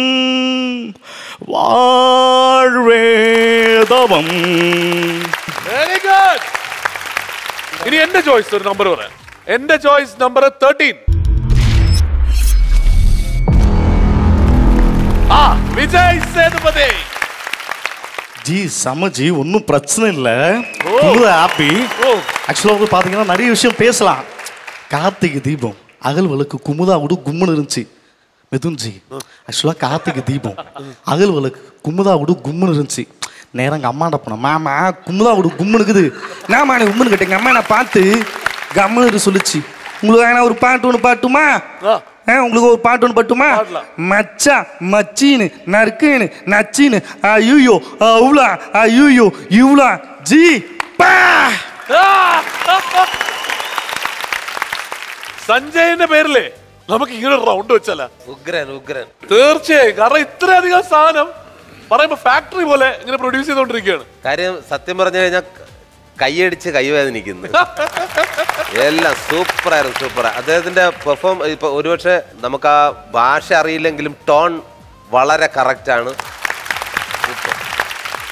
வாழ்வேதவம். Very good. ഇനി എന്റെ ചോയ്സ് ഒരു നമ്പർ പറയാം. എന്റെ ചോയ്സ് നമ്പർ 13. விஜய் சேதுபதி. ஜி செம ஜி, ஒன்றும் பிரச்சனை இல்லை, ஹாப்பி. ஆக்சுவலாக வந்து பார்த்தீங்கன்னா நிறைய விஷயம் பேசலாம். கார்த்திகை தீபம் அகல் விளக்கு குமுதா விடு கும்முன்னு இருந்துச்சு. மிதுன் ஜி ஆக்சுவலாக கார்த்திகை தீபம் அகல் விளக்கு குமுதா விடு கும்முன்னு இருந்துச்சு. நேரம் எங்கள் அம்மாட்ட போனேன், மாமா குமுதா விடு கும்முன்னு இருக்குது. நாமா எனக்கு கும்முன்னு கேட்டேன். எங்கள் அம்மா நான் பார்த்து கம்முன்னு சொல்லிச்சு. உங்களுக்கு ஒரு பாட்டு ஒன்று பாட்டுமா? உங்களுக்கு ஒரு பாட்டு ஒன்று பட்டுமா? மச்சா மச்சின்னு நறுக்குன்னு நச்சின்னு ஐயோ அவ்வளோ ஐயோ இவ்வளோ ஜி பா. സഞ്ജയിന്റെ പേരില് നമുക്ക് ഇങ്ങനെ ഒരു റൗണ്ട് വെച്ചാല ഉഗ്രൻ. തീർച്ചയായും. കാരണം ഇത്രയധികം സാധനം പറയുമ്പോ ഫാക്ടറി പോലെ ഇങ്ങനെ പ്രൊഡ്യൂസ് ചെയ്തോണ്ടിരിക്കുകയാണ്. കാര്യം സത്യം പറഞ്ഞു കഴിഞ്ഞാൽ കൈയടിച്ച് കൈവേദനിക്കുന്നു. എല്ലാം സൂപ്പറായിരുന്നു, സൂപ്പർ. അദ്ദേഹത്തിന്റെ പെർഫോം ഇപ്പൊ ഒരുപക്ഷെ നമുക്ക് ആ ഭാഷ അറിയില്ലെങ്കിലും ടോൺ വളരെ കറക്റ്റ് ആണ്.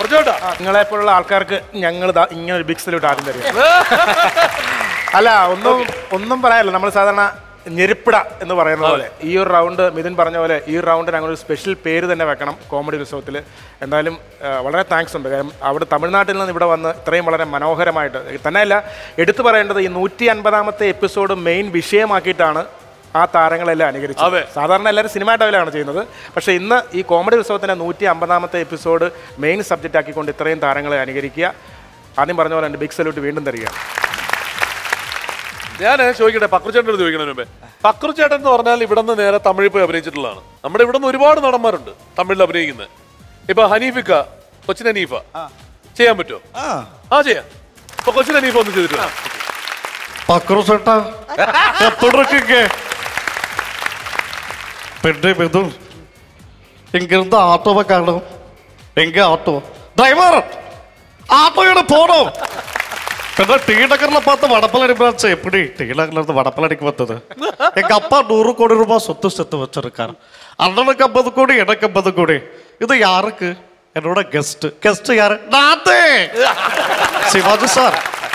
നിങ്ങളെപ്പോലുള്ള ആൾക്കാർക്ക് ഞങ്ങൾ ഇങ്ങനെ ഒരു ബിഗ് സല്യൂട്ട് ആദ്യം തരും. അല്ല ഒന്നും പറയാനില്ല. നമ്മൾ സാധാരണ ഞെരുപ്പിട എന്ന് പറയുന്ന പോലെ ഈ ഒരു റൗണ്ട് മിഥുൻ പറഞ്ഞ പോലെ ഈ റൗണ്ടിന് അങ്ങനെ ഒരു സ്പെഷ്യൽ പേര് തന്നെ വെക്കണം കോമഡി ഉത്സവത്തിൽ. എന്തായാലും വളരെ താങ്ക്സ് ഉണ്ട്. കാരണം അവിടെ തമിഴ്നാട്ടിൽ നിന്ന് ഇവിടെ വന്ന് ഇത്രയും വളരെ മനോഹരമായിട്ട് തന്നെയല്ല എടുത്തു പറയേണ്ടത് ഈ 150ാമത്തെ എപ്പിസോഡ് മെയിൻ വിഷയമാക്കിയിട്ടാണ് ആ താരങ്ങളെല്ലാം അനുകരിച്ചത്. സാധാരണ എല്ലാവരും സിനിമ ഡെവലാണ് ചെയ്യുന്നത്. പക്ഷേ ഇന്ന് ഈ കോമഡി ഉത്സവത്തിൻ്റെ 150ാമത്തെ എപ്പിസോഡ് മെയിൻ സബ്ജക്റ്റ് ആക്കിക്കൊണ്ട് ഇത്രയും താരങ്ങളെ അനുകരിക്കുക. ആദ്യം പറഞ്ഞ പോലെ എൻ്റെ ബിഗ് സല്യൂട്ട് വീണ്ടും തരിക. ഞാൻ ചോദിക്കട്ടെ, പക്രുചേട്ടൻ ചോദിക്കണതിന് മുമ്പേ, പക്രുചേട്ടൻ എന്ന് പറഞ്ഞാൽ ഇവിടെ നിന്ന് നേരെ തമിഴിൽ പോയി അഭിനയിച്ചിട്ടുള്ളതാണ്. നമ്മുടെ ഇവിടെ നിന്ന് ഒരുപാട് നടന്മാരുണ്ട് തമിഴിൽ അഭിനയിക്കുന്നത്. ഇപ്പൊ ഹനീഫിക്ക, കൊച്ചിൻ ഹനീഫ ചെയ്യാൻ പറ്റുമോ? ചെയ്യാം. ഇപ്പൊ കൊച്ചിൻ ഹനീഫ ഒന്ന് ചെയ്തിട്ടില്ല. பெண்ணே மெது இங்கிருந்து ஆட்டோவை காணும். எங்க ஆட்டோ டிரைவர் ஆட்டோ எடு போனோம். பெண்ண டீ நகர்ல பார்த்து வடப்பல் அடிப்பாச்சு. எப்படி டீ நகர்ல இருந்து வடப்பல் அடிக்க வந்தது? எங்க அப்பா 100 கோடி ரூபாய் சொத்து சேர்த்து வச்சிருக்காரு. அண்ணனுக்கு 50 கோடி, எனக்கு 50 கோடி. இது யாருக்கு? என்னோட கெஸ்ட் யாரு? நாத்தே சிவாஜி சார்.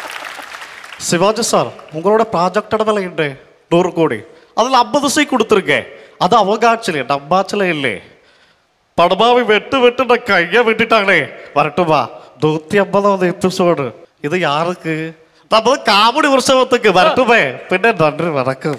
சிவாஜி சார், உங்களோட ப்ராஜெக்டோட விலை உண்டு 100 கோடி. அதில் 50 சை கொடுத்துருக்கேன். அது அவகாட்சிலே டப்பாச்சில இல்லை. படமாவை வெட்டு கையை வெட்டிட்டாங்களே. வரட்டுமா 150வது எபிசோடு. ഇത് യാർക്ക്? നമ്മൾ കാമഡി ഉത്സവത്തേക്ക് വരട്ടുമേ. പിന്നെ നന്ദി വണക്കം.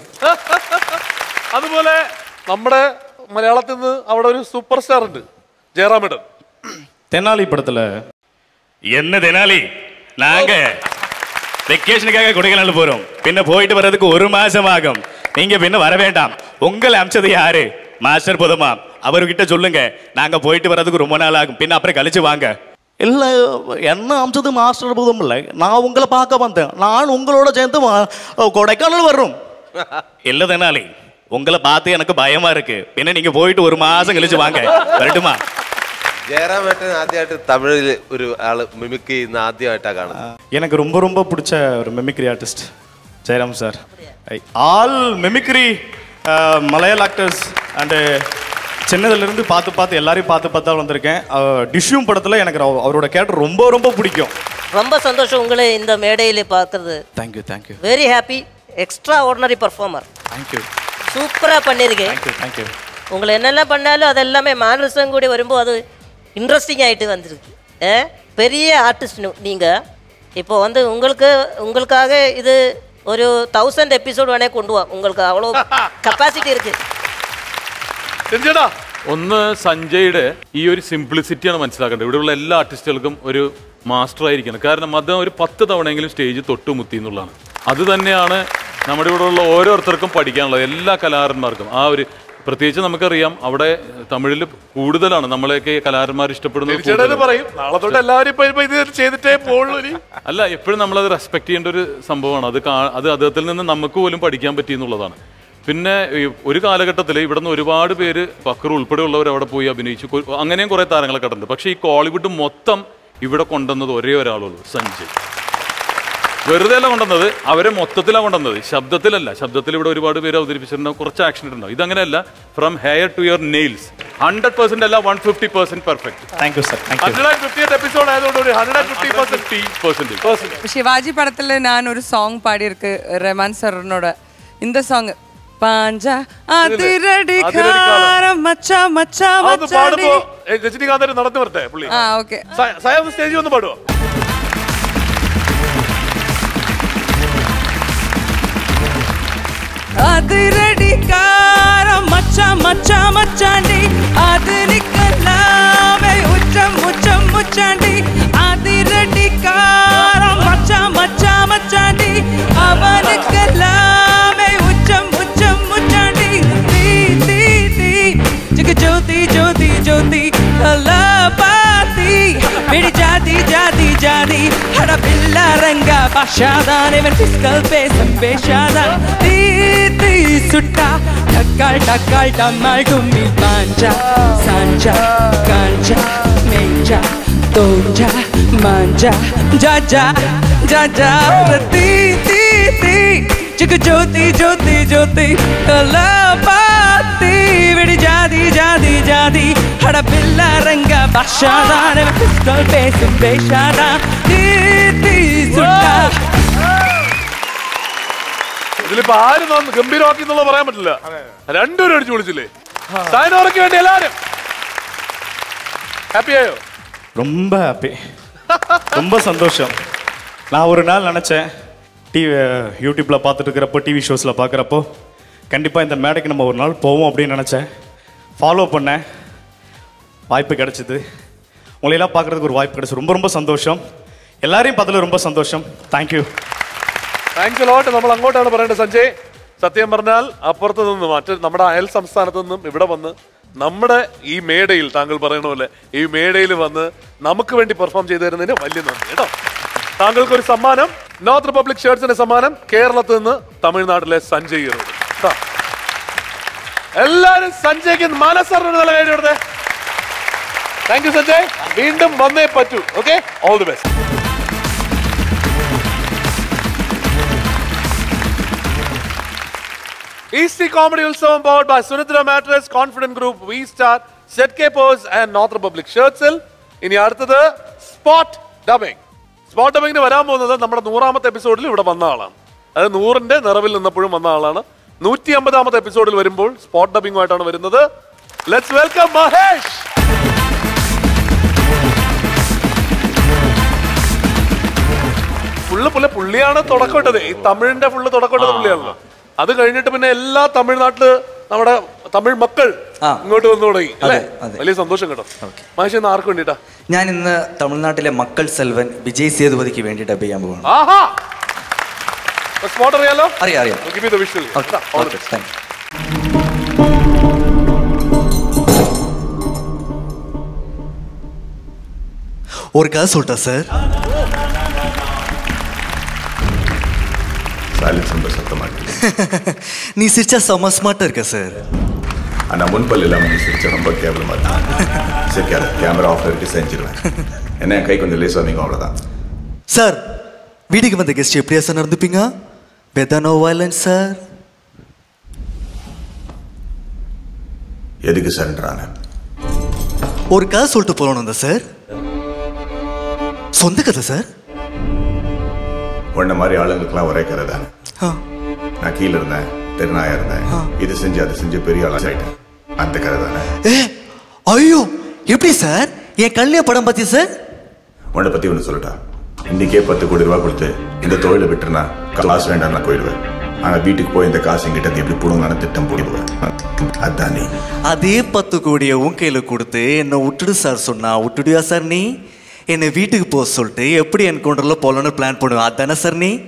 അതുപോലെ നമ്മുടെ മലയാളത്തിൽ നിന്ന് അവിടെ ഒരു സൂപ്പർ സ്റ്റാർ ഉണ്ട്, ജയറാമേട്ടൻ. தெனாலி படத்துல என்ன தெனாலி, நாங்க வெக்கேஷனுக்காக கொடைக்கானல் போறோம். பின்ன போயிட்டு வர்றதுக்கு 1 மாசம் ஆகும். நீங்க பின்ன வர வேண்டாம். உங்களை அமிச்சது யாரு? மாஸ்டர் புதமா. அவர்கிட்ட சொல்லுங்க, நாங்க போயிட்டு வர்றதுக்கு ரொம்ப நாள் ஆகும். பின்ன அப்புறம் கழிச்சு வாங்க. இல்ல, என்ன அமிச்சது மாஸ்டர் புதம் இல்லை. நான் உங்களை பார்க்க வந்தேன். நான் உங்களோட சேர்ந்து கொடைக்கானல் வர்றோம். இல்ல தெனாலி, உங்களை பார்த்து எனக்கு பயமா இருக்கு. பின்ன நீங்க போயிட்டு 1 மாசம் கழிச்சு வாங்க. வரட்டுமா? ജയറാമേട്ടൻ ആദ്യമായിട്ട് തമിഴിൽ ഒരു ആള് മിമിക് ചെയ്യുന്ന ആദ്യമായിട്ടാണ് കാണുന്നത്. எனக்கு ரொம்ப ரொம்ப பிடிச்ச ஒரு mimicry artist Jayaram sir. All mimicry மலையாள ஆக்டர்ஸ் அண்டு சின்னதுலேருந்து பார்த்து எல்லாரையும் பார்த்து தான் வந்திருக்கேன். டிஷ்யூம் படத்தில் எனக்கு அவரோட கேரக்டர் ரொம்ப ரொம்ப பிடிக்கும். ரொம்ப சந்தோஷம் உங்களை இந்த மேடையில் பார்க்குறது. Thank you. Very happy. Extraordinary performer. Thank you. சூப்பராக பண்ணியிருக்கேன். தேங்க்யூ. உங்களை என்னெல்லாம் பண்ணாலும் அது எல்லாமே மேனரிசம் கூட வரும்போது அது இன்ட்ரெஸ்டிங் ஆகிட்டு வந்திருக்கு. பெரிய ஆர்டிஸ்ட் நீங்கள். இப்போ வந்து உங்களுக்காக இது ஒரு 1000 எபிசோட் வேணே கொண்டு வா. உங்களுக்கு அவ்வளோ കപ്പാസിറ്റി இருக்கு. ഒന്ന് സഞ്ജയുടെ ഈ ഒരു സിംപ്ലിസിറ്റിയാണ് മനസ്സിലാക്കേണ്ടത്. ഇവിടെയുള്ള എല്ലാ ആർട്ടിസ്റ്റുകൾക്കും ഒരു മാസ്റ്റർ ആയിരിക്കണം. കാരണം അദ്ദേഹം ഒരു 10 തവണയെങ്കിലും സ്റ്റേജ് തൊട്ടുമുത്തി എന്നുള്ളതാണ്. അത് തന്നെയാണ് നമ്മുടെ ഇവിടെയുള്ള ഓരോരുത്തർക്കും പഠിക്കാനുള്ളത്. എല്ലാ കലാകാരന്മാർക്കും ആ ഒരു, പ്രത്യേകിച്ച് നമുക്കറിയാം അവിടെ തമിഴിൽ കൂടുതലാണ് നമ്മളെയൊക്കെ കലാകാരന്മാർ ഇഷ്ടപ്പെടുന്നത്. അല്ല, എപ്പോഴും നമ്മളത് റെസ്പെക്ട് ചെയ്യേണ്ട ഒരു സംഭവമാണ്. അത് അദ്ദേഹത്തിൽ നിന്ന് നമുക്ക് പോലും പഠിക്കാൻ പറ്റിയെന്നുള്ളതാണ്. പിന്നെ ഒരു കാലഘട്ടത്തിൽ ഇവിടെ നിന്ന് ഒരുപാട് പേര് പക്കർ ഉൾപ്പെടെയുള്ളവർ അവിടെ പോയി അഭിനയിച്ചു. അങ്ങനെയും കുറേ താരങ്ങളെ കണ്ടിട്ടുണ്ട്. പക്ഷേ ഈ കോളിവുഡ് മൊത്തം ഇവിടെ കൊണ്ടുവന്നത് ഒരേ ഒരാളുള്ളൂ, സഞ്ജയ്. വെറുതെ അല്ല കൊണ്ടുവന്നത്, അവരെ മൊത്തത്തിലാണ് കൊണ്ടുവന്നത്, ശബ്ദത്തിലല്ല. ശബ്ദത്തിൽ ഇവിടെ ഒരുപാട് പേര് അവതരിപ്പിച്ചിട്ടുണ്ടാവും, കുറച്ച് ആക്ഷൻ ഇട്ടുണ്ടാവും. ഇതങ്ങനെയല്ല, from hair to your nails 100% അല്ല 150% perfect. Thank you sir. 150th episode ആയതുകൊണ്ട് ഒരു 150%. சிவாஜி படத்துல நான் ஒரு சாங் பாடியிருக்கு ரஹ்மான் சாரோட. இந்த சாங் பாஞ்சா அதிரடி காரம் மச்சா மச்சா மச்சாடி. രജനികാന്ത് നടന്നു വരട്ടെ പുള്ളി. ഓക്കേ. സായം സ്റ്റേജിൽ ഒന്ന് പാടുവോ? அதிரடி காரம் மச்சா மச்சா மச்சாண்டி. அது நிக்கலாமே உச்சம் உச்சம் முச்சாண்டி. அதிரடி காரம் மச்சா மச்சா மச்சாண்டி. அவனுக்கெல்லாமே உச்சம் உச்சம் முச்சாண்டி. தீ தீ தீ ஜிக ஜோதி ஜோதி ஜோதி பாத்தி பிடி ஜாதி ஜாதி ஜாதி ஹட பில்லா ரங்கா பாஷாதான் இவன் பிஸ்கல் பேசம் பேஷாதான். தீ தீ சுட்டா டக்கால் டக்கால் டம்மால் டும்மி பாஞ்சா சாஞ்சா காஞ்சா மேஞ்சா தோஞ்சா மாஞ்சா ஜாஜா ஜாஜா. தீ தீ தீ ஜிக ஜோதி ஜோதி ஜோதி பாத்தி விடி ஜாதி ஜாதி ஜாதி ஹட வில்லரங்க பாஷாதான் பிஸ்டல் பேசும் பேஷாதா தீ சுட்டா. ഇതിലിപ്പോ ആരും ഗംഭീരമാക്കി എന്നുള്ളത് പറയാൻ പറ്റില്ല. രണ്ടുപേരും അടിച്ചു വിളിച്ചില്ലേ? സൈനോർക്ക് വേണ്ടി എല്ലാരും ഹാപ്പി ആയോ? ரொம்ப ஹாப்பி, ரொம்ப சந்தோஷம். நான் ஒரு நாள் நினச்சேன் யூடியூப்பில் பார்த்துட்டு இருக்கிறப்போ, டிவி ஷோஸில் பார்க்குறப்போ கண்டிப்பாக இந்த மேடைக்கு நம்ம ஒரு நாள் போவோம் அப்படின்னு நினச்சேன். ஃபாலோ பண்ணேன், வாய்ப்பு கிடச்சிது. உங்களையெல்லாம் பார்க்குறதுக்கு ஒரு வாய்ப்பு கிடச்சி ரொம்ப ரொம்ப சந்தோஷம். എല്ലാവരെയും பார்த்ததில் ரொம்ப സന്തോഷം. Thank you. Thanks a lot. നമ്മൾ അങ്ങോട്ടാണ് പറയേണ്ടത് സഞ്ജയ്. സത്യം പറഞ്ഞാൽ അപ്പുറത്ത് നിന്നും മറ്റ് നമ്മുടെ അയൽ സംസ്ഥാനത്ത് നിന്നും ഇവിടെ വന്ന് നമ്മുടെ ഈ മേടയിൽ താങ്കൾ പറയുന്ന പോലെ ഈ മേടയിൽ വന്ന് നമുക്ക് വേണ്ടി പെർഫോം ചെയ്തു തരുന്നതിന് വലിയ നന്ദി കേട്ടോ. താങ്കൾക്കൊരു സമ്മാനം, നോർത്ത് റിപ്പബ്ലിക് ഷർട്സിന്റെ സമ്മാനം കേരളത്തിൽ നിന്ന് തമിഴ്നാട്ടിലെ സഞ്ജയ്. എല്ലാവരും സഞ്ജയ്ക്ക് മനസ്സറിഞ്ഞ നല്ല കാര്യം കൊടുത്തേ. Thank you Sanjay. വീണ്ടും വന്നേ പറ്റൂ. Okay, all the best. Easty Comedy Utsavam powered by Sunitra Mattress, Confident Group, V Star, ZK Pose and North Republic Shirtsil. ഇനി അടുത്തത് സ്പോട്ട് ഡബിംഗ്. സ്പോട്ട് ഡബിങ്ങിന് വരാൻ പോകുന്നത് നമ്മുടെ 100ാമത്തെ എപ്പിസോഡിൽ ഇവിടെ വന്ന ആളാണ്. അത് 100ന്റെ നിറവിൽ നിന്നപ്പോഴും വന്ന ആളാണ്. 150ാമത്തെ എപ്പിസോഡിൽ വരുമ്പോൾ സ്പോട്ട് ഡബിങ്ങുമായിട്ടാണ് വരുന്നത്. Let's welcome Mahesh. പുള്ളിയാണ് തുടക്കമിട്ടത്. ഈ തമിഴിന്റെ ഫുള്ള് തുടക്കമിട്ടത് പുള്ളിയാണല്ലോ. അത് കഴിഞ്ഞിട്ട് പിന്നെ എല്ലാ തമിഴ്നാട്ടില് നമ്മുടെ തമിഴ് മക്കൾ ഇങ്ങോട്ട് വന്നു തുടങ്ങി അല്ലേ? വലിയ സന്തോഷം കേട്ടോ. മഹേഷ് ഇന്ന് ആർക്ക് വേണ്ടിട്ടാ? ഞാൻ ഇന്ന് തമിഴ്നാട്ടിലെ മക്കൾ സെൽവൻ വിജയ് സേതുപതിക്ക് വേണ്ടി ഡബ് ചെയ്യാൻ പോകുന്നു. സ്പോട്ട് അറിയാലോ? അറിയാം. ஒரு கதை சொல்லிட்டா சார்? ரொம்ப சத்தமா இருக்கு. நீ சிரிச்சா செம ஸ்மார்ட்டா இருக்க சார். ஆனா முன்பல் இல்லாம நீ சிரிச்சா ரொம்ப கேவலமா இருக்கு. சரி, கேமரா ஆஃப் இருக்கு, செஞ்சிருவேன். என்ன கை கொஞ்சம் லேசா வைங்க, அவ்வளவுதான். சார், வீட்டுக்கு வந்த கெஸ்ட் எப்படியா சார் நடந்துப்பீங்க? Whether no violence sir. எதுக்கு சரண்டரான? ஒரு கதை சொல்லிட்டு போகணும் சார். சொந்த கதை சார். உன்ன மாதிரி ஆளுங்களுக்குலாம் ஒரே கதை தானே. நான் கீழே இருந்தேன், தெருநாயா இருந்தேன், இது செஞ்சு அது செஞ்சு பெரிய ஆளா ஆயிட்டேன். அந்த கதை தானே. ஐயோ, எப்படி சார்? என் கல்யாண படம் பத்தி சார்? உன்னை பத்தி ஒன்று சொல்லட்டா? இன்னைக்கே 10 கோடி ரூபாய் கொடுத்து இந்த தொழிலை விட்டுருனா காசு வேண்டாம், நான் போயிடுவேன். ஆனா வீட்டுக்கு போய் இந்த காசு எங்கிட்ட எப்படி போடுங்கன்னு திட்டம் போடுவேன். அதான் நீ அதே 10 கோடியை உன் கையில கொடுத்து என்ன விட்டுடு சார் சொன்னா விட்டுடுயா சார்? நீ என்னை வீட்டுக்கு போக சொல்லிட்டு எப்படி என்கவுண்டரில் போகலான்னு பிளான் பண்ணுவேன், அதானே சார் நீ?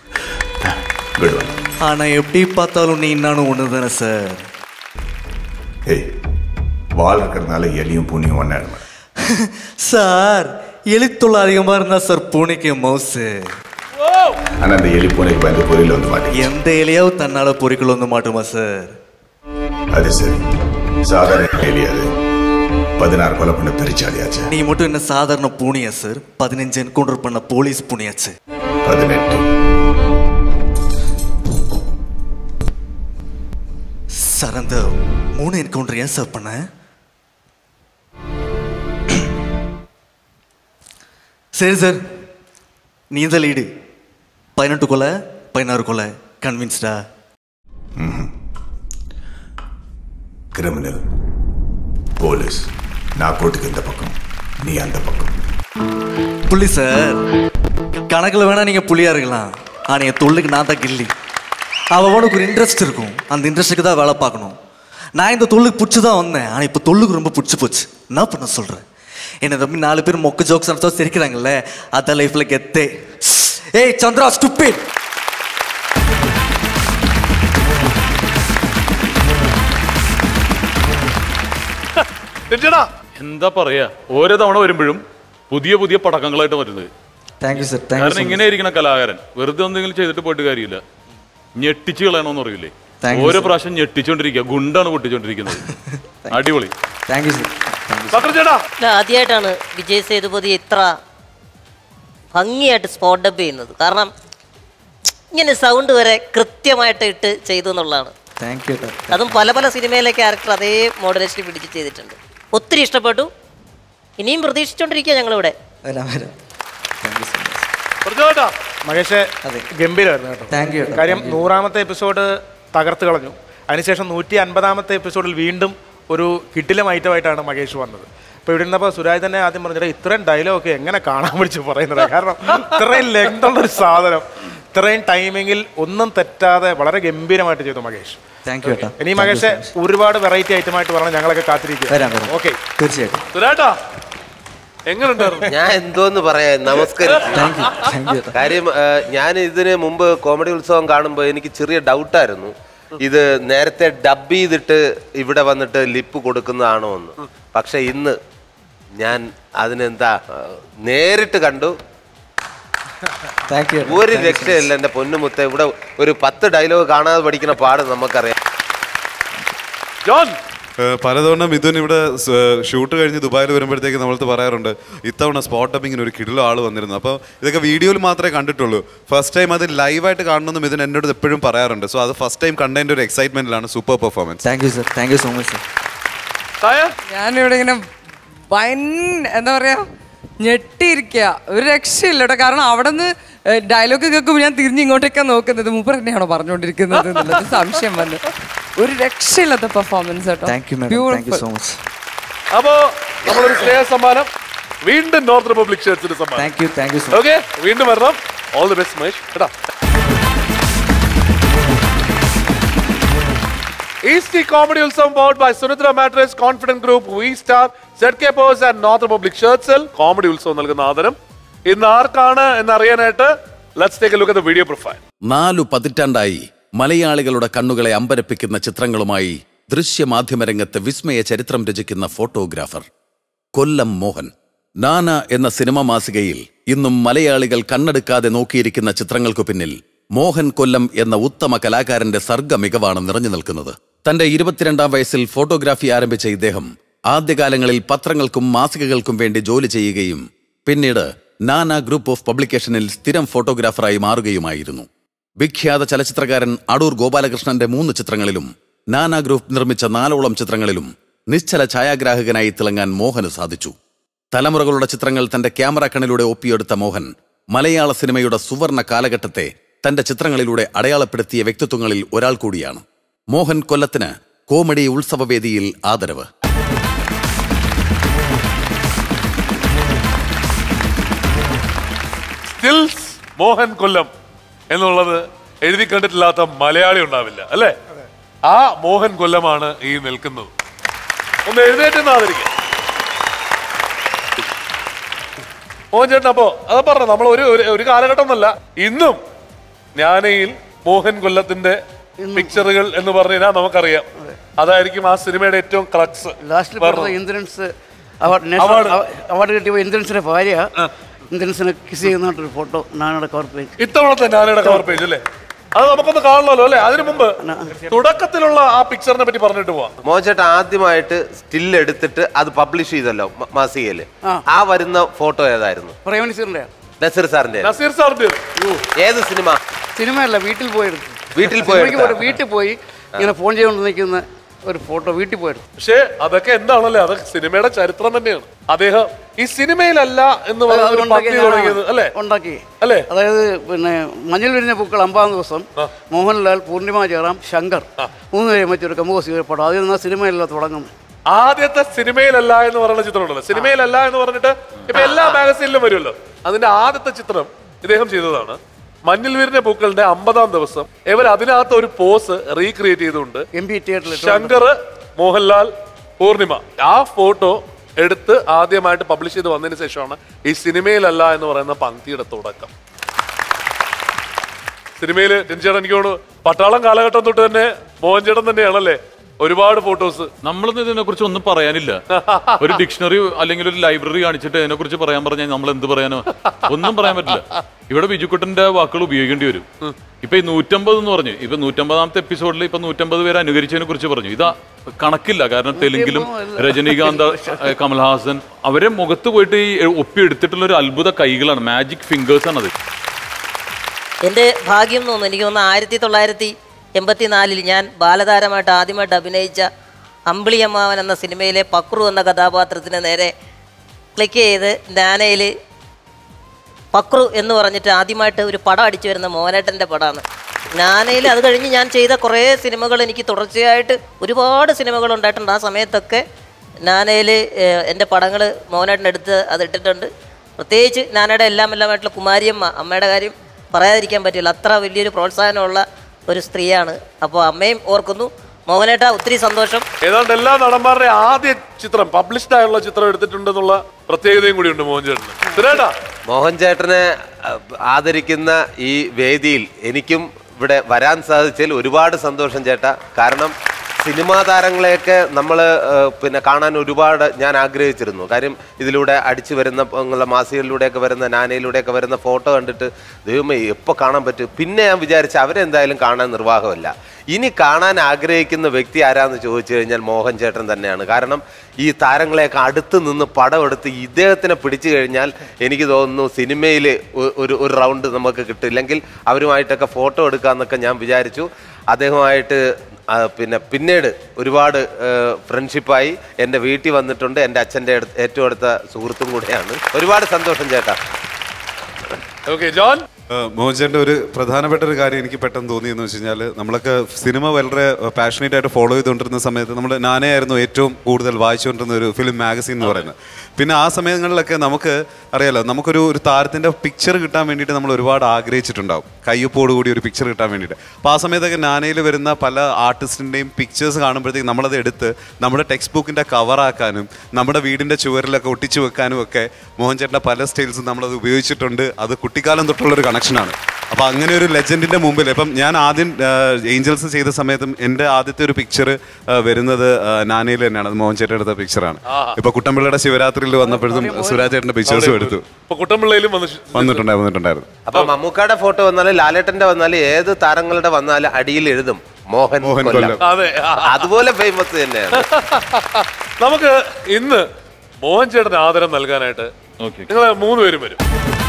ஆனால் எப்படி பார்த்தாலும் நீ நானும் ஒன்று தானே சார்? ஏய், வால் இருக்கிறதுனால எலியும் பூனியும் ஒன்றாடுவேன் சார். எலித்தொல்லை அதிகமாக இருந்தால் சார் பூனைக்கு மவுசு. ஆனால் அந்த எலி பூனைக்கு பயந்து பொறியில் வந்து மாட்டேன். எந்த எலியாவும் தன்னால் பொறிக்குள்ள வந்து மாட்டுமா சார்? அது சரி, சாதாரண எலி அது 16 கொலை பண்ண பெருச்சாலியாச்சு. நீ மட்டும் என்ன சாதாரண பூனியா சார்? 15 என்கவுண்டர் பண்ண போலீஸ் பூனியாச்சு. 18 சார். அந்த 3 என்கவுண்டர் ஏன் சார் பண்ண? சரி சார், நீ தான் லீடு. 18 கொலை 16 கொலை கன்வின்ஸ்டா? கிரிமினல், போலீஸ், நான் கோட்டுக்கு இந்த பக்கம், நீ அந்த பக்கம். புள்ளி சார், கணக்கில் வேணா நீங்க புள்ளியா இருக்கலாம். ஆனால் என் தொழிலுக்கு நான் தான் கில்லி. அவனுக்கு ஒரு இன்ட்ரெஸ்ட் இருக்கும், அந்த இன்ட்ரெஸ்ட்டுக்கு தான் வேலை பார்க்கணும். நான் இந்த தொழிலுக்கு பிடிச்சி தான் வந்தேன். ஆனால் இப்போ தொழிலுக்கு ரொம்ப பிடிச்சி போச்சு. என்ன பண்ண சொல்கிறேன்? என்னை தம்பி 4 பேர் மொக்க ஜோக்ஸ் நடத்தா சிரிக்கிறாங்கல்ல, அதான் லைஃப்பில் கெத்தே. ஏய் சந்திரா, ஸ்டூபிட். എന്താ പറയാ, ഓരോ തവണ വരുമ്പോഴും പുതിയ പുതിയ പടക്കങ്ങളായിട്ട് വരുന്നത്. Thank you sir. കാരണം ഇങ്ങനെ ഇരിക്കുന്ന കലാകാരൻ വെറുതെ എന്തെങ്കിലും ചെയ്തിട്ട് പോയിട്ട് കാര്യമില്ല, ഞെട്ടിച്ച് കളയണമെന്ന് പറയില്ലേ? ഓരോ പ്രാവശ്യം ഞെട്ടിച്ചോണ്ടിരിക്കുക, ഗുണ്ടാണ് പൊട്ടിച്ചോണ്ടിരിക്കുന്നത്. അടിപൊളി. Thank you sir. ആദ്യമായിട്ടാണ് വിജയ് സേതുപതി ഇത്ര ഭംഗിയായിട്ട് സ്പോട്ട് ഡബ് ചെയ്യുന്നത്. കാരണം ഇങ്ങനെ സൗണ്ട് വരെ കൃത്യമായിട്ട് ഇട്ട് ചെയ്തു എന്നുള്ളതാണ്. അതും പല പല സിനിമയിലെ ക്യാരക്ടർ അതേ മോഡുലേഷൻ പിടിച്ച് ചെയ്തിട്ടുണ്ട്. ഒത്തിരി ഇഷ്ടപ്പെട്ടു. ഇനിയും പ്രതീക്ഷിച്ചോണ്ടിരിക്കുക ഞങ്ങളിവിടെ. മഹേഷ് ഗംഭീരമായിരുന്നു കേട്ടോ. കാര്യം 100ാമത്തെ എപ്പിസോഡ് തകർത്ത് കളഞ്ഞു. അതിനുശേഷം 150ാമത്തെ എപ്പിസോഡിൽ വീണ്ടും ഒരു കിടിലം ഐറ്റമായിട്ടാണ് മഹേഷ് വന്നത്. അപ്പോൾ ഇവിടെ നിന്നപ്പോൾ സുരാജ് തന്നെ ആദ്യം പറഞ്ഞിട്ട് ഇത്രയും ഡയലോഗൊക്കെ എങ്ങനെ കാണാൻ പിടിച്ച് പറയുന്നത്. കാരണം ഇത്രയും ലെങ്തുള്ളൊരു സാധനം ഇത്രയും ടൈമിങ്ങിൽ ഒന്നും തെറ്റാതെ വളരെ ഗംഭീരമായിട്ട് ചെയ്തു മഹേഷ്. ഇനി മഹേഷ് ഒരുപാട് വെറൈറ്റി ഐറ്റമായിട്ട് പറഞ്ഞാൽ ഞങ്ങളൊക്കെ കാത്തിരിക്കുക. ഓക്കെ, തീർച്ചയായിട്ടും. ഞാൻ എന്തോന്ന് പറയാ, നമസ്കരിച്ചു. കാര്യം ഞാൻ ഇതിന് മുമ്പ് കോമഡി ഉത്സവം കാണുമ്പോൾ എനിക്ക് ചെറിയ ഡൗട്ടായിരുന്നു, ഇത് നേരത്തെ ഡബ് ചെയ്തിട്ട് ഇവിടെ വന്നിട്ട് ലിപ്പ് കൊടുക്കുന്നതാണോ എന്ന്. പക്ഷെ ഇന്ന് ഞാൻ അതിനെന്താ നേരിട്ട് കണ്ടു. ഒരു രക്ഷയില്ല എന്റെ പൊന്നുമുത്ത. ഇവിടെ ഒരു 10 ഡയലോഗ് കാണാതെ പഠിക്കുന്ന പാട് നമുക്കറിയാം. പലതവണ മിഥുൻ ഇവിടെ ഷൂട്ട് കഴിഞ്ഞ് ദുബായിൽ വരുമ്പോഴത്തേക്ക് നമ്മളടുത്ത് പറയാറുണ്ട് ഇത്തവണ സ്പോട്ട് ഡബിങ്ങിന് ഒരു കിടിലം ആൾ വന്നിരുന്നു. അപ്പോൾ ഇതൊക്കെ വീഡിയോയിൽ മാത്രമേ കണ്ടിട്ടുള്ളൂ. ഫസ്റ്റ് ടൈം അത് ലൈവായിട്ട് കാണണമെന്ന് മിഥുൻ എന്നോട് എപ്പോഴും പറയാറുണ്ട്. സോ അത് ഫസ്റ്റ് ടൈം കണ്ടതിൻ്റെ ഒരു എക്സൈറ്റ്മെന്റിലാണ്. Super performance. Thank you sir. Thank you so much sir. ഞാനിവിടെ ഇങ്ങനെ എന്താ പറയാ ഞെട്ടിയിരിക്കുക, ഒരു രക്ഷയില്ല കേട്ടോ. കാരണം അവിടെ നിന്ന് ഡയലോഗ് കേൾക്കുമ്പോൾ ഞാൻ തിരിഞ്ഞ് ഇങ്ങോട്ടേക്കാണ് നോക്കുന്നത്, മൂപ്പർ തന്നെയാണോ പറഞ്ഞുകൊണ്ടിരിക്കുന്നത് എന്നുള്ളത് സംശയം വന്നു. ഒരു രക്ഷയില്ലാത്ത പെർഫോമൻസ് കേട്ടോ. അപ്പോ നമ്മളൊരു സ്നേഹ സമ്മാനം വീണ്ടും നോർത്ത് റിപ്പബ്ലിക് ഷർട്സിന് സമ്മാനം. ഓക്കെ, വീണ്ടും വരണം. ഓൾ ദി ബെസ്റ്റ് മഹേഷ് കേട്ടോ. ഈസ്റ്റ് കോമഡി ഉത്സവം powered by Sunithra mattress, confident group, V star, ZK Pose and north republic ഷർട്സിൽ കോമഡി ഉത്സവം നൽകുന്ന ആദരം ഇന്ന് ആർക്കാണ് എന്നറിയാനായിട്ട് let's take a look at the video profile. 4 പതിറ്റാണ്ടായി മലയാളികളുടെ കണ്ണുകളെ അമ്പരപ്പിക്കുന്ന ചിത്രങ്ങളുമായി ദൃശ്യമാധ്യമ രംഗത്ത് വിസ്മയ ചരിത്രം രചിക്കുന്ന ഫോട്ടോഗ്രാഫർ കൊല്ലം മോഹൻ. നാന എന്ന സിനിമ മാസികയിൽ ഇന്നും മലയാളികൾ കണ്ണെടുക്കാതെ നോക്കിയിരിക്കുന്ന ചിത്രങ്ങൾക്കു പിന്നിൽ മോഹൻ കൊല്ലം എന്ന ഉത്തമ കലാകാരന്റെ സർഗ മികവാണ് നിറഞ്ഞു നിൽക്കുന്നത്. തന്റെ 22ാം വയസ്സിൽ ഫോട്ടോഗ്രാഫി ആരംഭിച്ച ഇദ്ദേഹം ആദ്യകാലങ്ങളിൽ പത്രങ്ങൾക്കും മാസികകൾക്കും വേണ്ടി ജോലി ചെയ്യുകയും പിന്നീട് നാന ഗ്രൂപ്പ് ഓഫ് പബ്ലിക്കേഷനിൽ സ്ഥിരം ഫോട്ടോഗ്രാഫറായി മാറുകയുമായിരുന്നു. വിഖ്യാത ചലച്ചിത്രകാരൻ അടൂർ ഗോപാലകൃഷ്ണന്റെ 3 ചിത്രങ്ങളിലും നാന ഗ്രൂപ്പ് നിർമ്മിച്ച 4ഓളം ചിത്രങ്ങളിലും നിശ്ചല ഛായാഗ്രാഹകനായി തിളങ്ങാൻ മോഹന് സാധിച്ചു. തലമുറകളുടെ ചിത്രങ്ങൾ തന്റെ ക്യാമറ കണ്ണിലൂടെ ഒപ്പിയെടുത്ത മോഹൻ മലയാള സിനിമയുടെ സുവർണ കാലഘട്ടത്തെ തന്റെ ചിത്രങ്ങളിലൂടെ അടയാളപ്പെടുത്തിയ വ്യക്തിത്വങ്ങളിൽ ഒരാൾ കൂടിയാണ്. മോഹൻ കൊല്ലത്തിന് കോമഡി ഉത്സവവേദിയിൽ ആദരവ്. സ്റ്റിൽസ് മോഹൻ കൊല്ലം എന്നുള്ളത് എഴുതി കണ്ടിട്ടില്ലാത്ത മലയാളി ഉണ്ടാവില്ല അല്ലേ? ആ മോഹൻ കൊല്ലമാണ് ഈ നിൽക്കുന്നത്. ഒന്ന് എഴുന്നേറ്റ് ആദരിക്കാം മോഹൻ ചേട്ടൻ. അപ്പോ അത് പറഞ്ഞു, നമ്മൾ ഒരു കാലഘട്ടം എന്നല്ല, ഇന്നും ജ്ഞാനയിൽ മോഹൻ കൊല്ലത്തിന്റെ പിക്ചറുകൾ എന്ന് പറഞ്ഞു കഴിഞ്ഞാൽ നമുക്കറിയാം. അതായിരിക്കും ആ സിനിമയുടെ ഏറ്റവും ക്ലക്സ്. ഇന്ദ്രൻസ് അവാർഡ് കിട്ടിയ ഇന്ദ്രൻസിന്റെ ഭാര്യ ഇന്ദ്രൻസിനെ കിസ് ചെയ്യുന്നൊരു ഫോട്ടോ നാനയുടെ കവർ പേജ്, ഇത്തവണത്തെ നാനയുടെ കവർ പേജ് അല്ലേ? അത് നമുക്കൊന്ന് കാണണമല്ലോ അല്ലെ? അതിനു മുമ്പ് തുടക്കത്തിലുള്ള ആ പിക്ചറിനെ പറ്റി പറഞ്ഞിട്ട് പോവാം. മോഹൻചേട്ടൻ ആദ്യമായിട്ട് സ്റ്റിൽ എടുത്തിട്ട് അത് പബ്ലിഷ് ചെയ്തല്ലോ മാസികയില്. ആ വരുന്ന ഫോട്ടോ ഏതായിരുന്നു? നസീർ സാറിന്റെ. നസീർ സാറിന്റെ ഏത് സിനിമ? സിനിമയല്ല, വീട്ടിൽ പോയി വീട്ടിൽ പോയി ഇങ്ങനെ ഫോൺ ചെയ്തുകൊണ്ട് നിൽക്കുന്ന ഒരു ഫോട്ടോ വീട്ടിൽ പോയിരുന്നു. പക്ഷേ അതൊക്കെ എന്താണല്ലേ, അത് സിനിമയുടെ ചരിത്രം തന്നെയാണ്. അദ്ദേഹം ഈ സിനിമയിൽ,അല്ല എന്ന് ഉണ്ടാക്കി അല്ലേ? അതായത് പിന്നെ മഞ്ഞൾ വിരിഞ്ഞ പൂക്കൾ 50ാം ദിവസം മോഹൻലാൽ, പൂർണിമ ജയറാം, ശങ്കർ 3 പേരെ വെച്ചൊരു കമ്പോസ് ചെയ്ത പടം. അതിൽ നിന്ന് സിനിമയിലല്ല തുടങ്ങുന്നത്. ആദ്യത്തെ സിനിമയിലല്ല എന്ന് പറയുന്ന ചിത്രം ഉണ്ടല്ലോ, സിനിമയിലല്ല എന്ന് പറഞ്ഞിട്ട് ഇപ്പൊ എല്ലാ മാഗസീനിലും വരുമല്ലോ. അതിന്റെ ആദ്യത്തെ ചിത്രം ഇദ്ദേഹം ചെയ്തതാണ്. മഞ്ഞൾ വിരിഞ്ഞ പൂക്കളുടെ 50ാം ദിവസം ഇവർ അതിനകത്ത് ഒരു പോസ് റീക്രിയേറ്റ് ചെയ്തുകൊണ്ട് ശങ്കർ, മോഹൻലാൽ, പൂർണിമ ആ ഫോട്ടോ എടുത്ത് ആദ്യമായിട്ട് പബ്ലിഷ് ചെയ്ത് വന്നതിന് ശേഷമാണ് ഈ സിനിമയിലല്ല എന്ന് പറയുന്ന പങ്ക്തിയുടെ തുടക്കം. സിനിമയില് ടെൻചേട്ടൻ എനിക്ക് തോന്നുന്നു പട്ടാളം കാലഘട്ടം തൊട്ട് തന്നെ മോഹൻ ചേട്ടൻ തന്നെയാണല്ലേ ഒരുപാട് ഫോട്ടോസ്. നമ്മളൊന്നും ഇതിനെ കുറിച്ച് ഒന്നും പറയാനില്ല. ഒരു ഡിക്ഷണറി അല്ലെങ്കിൽ ഒരു ലൈബ്രറി കാണിച്ചിട്ട് ഇതിനെ കുറിച്ച് പറയാൻ പറഞ്ഞാൽ നമ്മൾ എന്ത് പറയാനോ? ഒന്നും പറയാൻ പറ്റില്ല. ഇവിടെ ബിജുക്കുട്ടന്റെ വാക്കുകൾ ഉപയോഗിക്കേണ്ടി വരും. ഇപ്പൊ ഈ 150 എന്ന് പറഞ്ഞു, ഇപ്പൊ 150ാമത്തെ എപ്പിസോഡിൽ ഇപ്പൊ 150 പേരെ അനുകരിച്ചതിനെ കുറിച്ച് പറഞ്ഞു. ഇതാ കണക്കില്ല. കാരണം തെലുങ്കിലും രജനീകാന്ത്, കമൽഹാസൻ അവരെ മുഖത്ത് പോയിട്ട് ഈ ഒപ്പിയെടുത്തിട്ടുള്ള ഒരു അത്ഭുത കൈകളാണ്, മാജിക് ഫിംഗേഴ്സ് ആണത്. എൻ്റെ ഭാഗ്യം തോന്നുന്നു. എനിക്ക് തോന്നുന്നു 1984 ഞാൻ ബാലതാരമായിട്ട് ആദ്യമായിട്ട് അഭിനയിച്ച അമ്പിളിയമ്മാവൻ എന്ന സിനിമയിലെ പക്രു എന്ന കഥാപാത്രത്തിന് നേരെ ക്ലിക്ക് ചെയ്ത് നാനയിൽ പക്രു എന്ന് പറഞ്ഞിട്ട് ആദ്യമായിട്ട് ഒരു പടം അടിച്ചു വരുന്ന മോഹനേട്ടൻ്റെ പടമാണ് നാനയിൽ. അത് കഴിഞ്ഞ് ഞാൻ ചെയ്ത കുറേ സിനിമകൾ എനിക്ക് തുടർച്ചയായിട്ട് ഒരുപാട് സിനിമകൾ ഉണ്ടായിട്ടുണ്ട്. ആ സമയത്തൊക്കെ നാനയിൽ എൻ്റെ പടങ്ങൾ മോഹനേട്ടനെടുത്ത് അത് ഇട്ടിട്ടുണ്ട്. പ്രത്യേകിച്ച് നാനയുടെ എല്ലാമായിട്ടുള്ള കുമാരിയമ്മ, അമ്മയുടെ കാര്യം പറയാതിരിക്കാൻ പറ്റില്ല. അത്ര വലിയൊരു പ്രോത്സാഹനമുള്ള ഒരു സ്ത്രീയാണ്. അപ്പോൾ അമ്മയും ഓർക്കുന്നു. മോഹനേട്ട ഒത്തിരി സന്തോഷം. ഏതാണ്ട് എല്ലാ നടന്മാരുടെ ആദ്യ ചിത്രം പബ്ലിഷ്ഡ് ആയുള്ള ചിത്രം എടുത്തിട്ടുണ്ടെന്നുള്ള പ്രത്യേകതയും കൂടിയുണ്ട് മോഹൻ ചേട്ടന്. മോഹൻ ചേട്ടനെ ആദരിക്കുന്ന ഈ വേദിയിൽ എനിക്കും ഇവിടെ വരാൻ സാധിച്ചതിൽ ഒരുപാട് സന്തോഷം ചേട്ടാ. കാരണം സിനിമാ താരങ്ങളെയൊക്കെ നമ്മൾ പിന്നെ കാണാൻ ഒരുപാട് ഞാൻ ആഗ്രഹിച്ചിരുന്നു. കാര്യം ഇതിലൂടെ അടിച്ചു വരുന്ന മാസികയിലൂടെയൊക്കെ വരുന്ന നാനയിലൂടെയൊക്കെ വരുന്ന ഫോട്ടോ കണ്ടിട്ട് ദൈവമേ എപ്പോൾ കാണാൻ പറ്റും. പിന്നെ ഞാൻ വിചാരിച്ചു അവരെന്തായാലും കാണാൻ നിർവാഹമില്ല. ഇനി കാണാൻ ആഗ്രഹിക്കുന്ന വ്യക്തി ആരാന്ന് ചോദിച്ചു കഴിഞ്ഞാൽ മോഹൻ ചേട്ടൻ തന്നെയാണ്. കാരണം ഈ താരങ്ങളെയൊക്കെ അടുത്ത് നിന്ന് പടം എടുത്ത് ഇദ്ദേഹത്തിനെ പിടിച്ചു കഴിഞ്ഞാൽ എനിക്ക് തോന്നുന്നു സിനിമയിൽ ഒരു റൗണ്ട് നമുക്ക് കിട്ടില്ലെങ്കിൽ അവരുമായിട്ടൊക്കെ ഫോട്ടോ എടുക്കാമെന്നൊക്കെ ഞാൻ വിചാരിച്ചു. അദ്ദേഹമായിട്ട് പിന്നീട് ഒരുപാട് ഫ്രണ്ട്ഷിപ്പായി എൻ്റെ വീട്ടിൽ വന്നിട്ടുണ്ട്. എൻ്റെ അച്ഛൻ്റെ ഏറ്റവും അടുത്ത സുഹൃത്തും കൂടെയാണ്. ഒരുപാട് സന്തോഷം ചേട്ടാ. മോഹൻ ചേട്ടൻ്റെ ഒരു പ്രധാനപ്പെട്ട ഒരു കാര്യം എനിക്ക് പെട്ടെന്ന് തോന്നിയെന്ന് വെച്ച് കഴിഞ്ഞാൽ നമ്മളൊക്കെ സിനിമ വളരെ പാഷനേറ്റ് ആയിട്ട് ഫോളോ ചെയ്തുകൊണ്ടിരുന്ന സമയത്ത് നമ്മൾ നാനയായിരുന്നു ഏറ്റവും കൂടുതൽ വായിച്ചുകൊണ്ടിരുന്ന ഒരു ഫിലിം മാഗസീൻ എന്ന് പറയുന്നത്. പിന്നെ ആ സമയങ്ങളിലൊക്കെ നമുക്ക് അറിയാലോ, നമുക്കൊരു താരത്തിൻ്റെ പിക്ചർ കിട്ടാൻ വേണ്ടിയിട്ട് നമ്മൾ ഒരുപാട് ആഗ്രഹിച്ചിട്ടുണ്ടാവും, കയ്യൊപ്പോടുകൂടി ഒരു പിക്ചർ കിട്ടാൻ വേണ്ടിയിട്ട്. അപ്പോൾ ആ സമയത്തൊക്കെ നാനയിൽ വരുന്ന പല ആർട്ടിസ്റ്റിൻ്റെയും പിക്ചേഴ്സ് കാണുമ്പോഴത്തേക്ക് നമ്മളത് എടുത്ത് നമ്മുടെ ടെക്സ്റ്റ് ബുക്കിൻ്റെ കവറാക്കാനും നമ്മുടെ വീടിൻ്റെ ചുവരിലൊക്കെ ഒട്ടിച്ചു വെക്കാനും ഒക്കെ മോഹൻ ചേട്ടൻ്റെ പല സ്റ്റൈൽസും നമ്മളത് ഉപയോഗിച്ചിട്ടുണ്ട്. അത് കുട്ടിക്കാലം തൊട്ടുള്ളൊരു കണക്ഷനാണ്. അപ്പോൾ അങ്ങനെ ഒരു ലെജൻഡിൻ്റെ മുമ്പിൽ ഇപ്പം ഞാൻ ആദ്യം ഏഞ്ചൽസ് ചെയ്ത സമയത്തും എൻ്റെ ആദ്യത്തെ ഒരു പിക്ചർ വരുന്നത് നാനയിൽ തന്നെയാണ്. അത് മോഹൻ ചേട്ടൻ എടുത്ത പിക്ചറാണ്. ഇപ്പൊ കുട്ടമ്പിള്ളയുടെ ശിവരാത്രിയിൽ വന്നപ്പോഴും സുരാജ് ചേട്ടൻ്റെ പിക്ചേഴ്സും എടുത്തു. വന്നിട്ടുണ്ടായിരുന്നു. അപ്പൊ മമ്മൂക്കയുടെ ഫോട്ടോ വന്നാലും ലാലേട്ടന്റെ വന്നാലും ഏത് താരങ്ങളുടെ വന്നാലും അടിയിൽ എഴുതും മോഹൻ കൊല്ലം. അതുപോലെ ഫേമസ് തന്നെയാണ്. നമുക്ക് ഇന്ന് മോഹൻ ചേട്ടന് ആദരം നൽകാനായിട്ട് നിങ്ങൾ 3 പേരും വരും.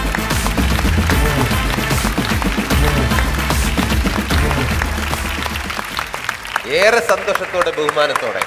ഏറെ സന്തോഷത്തോടെ ബഹുമാനത്തോടെ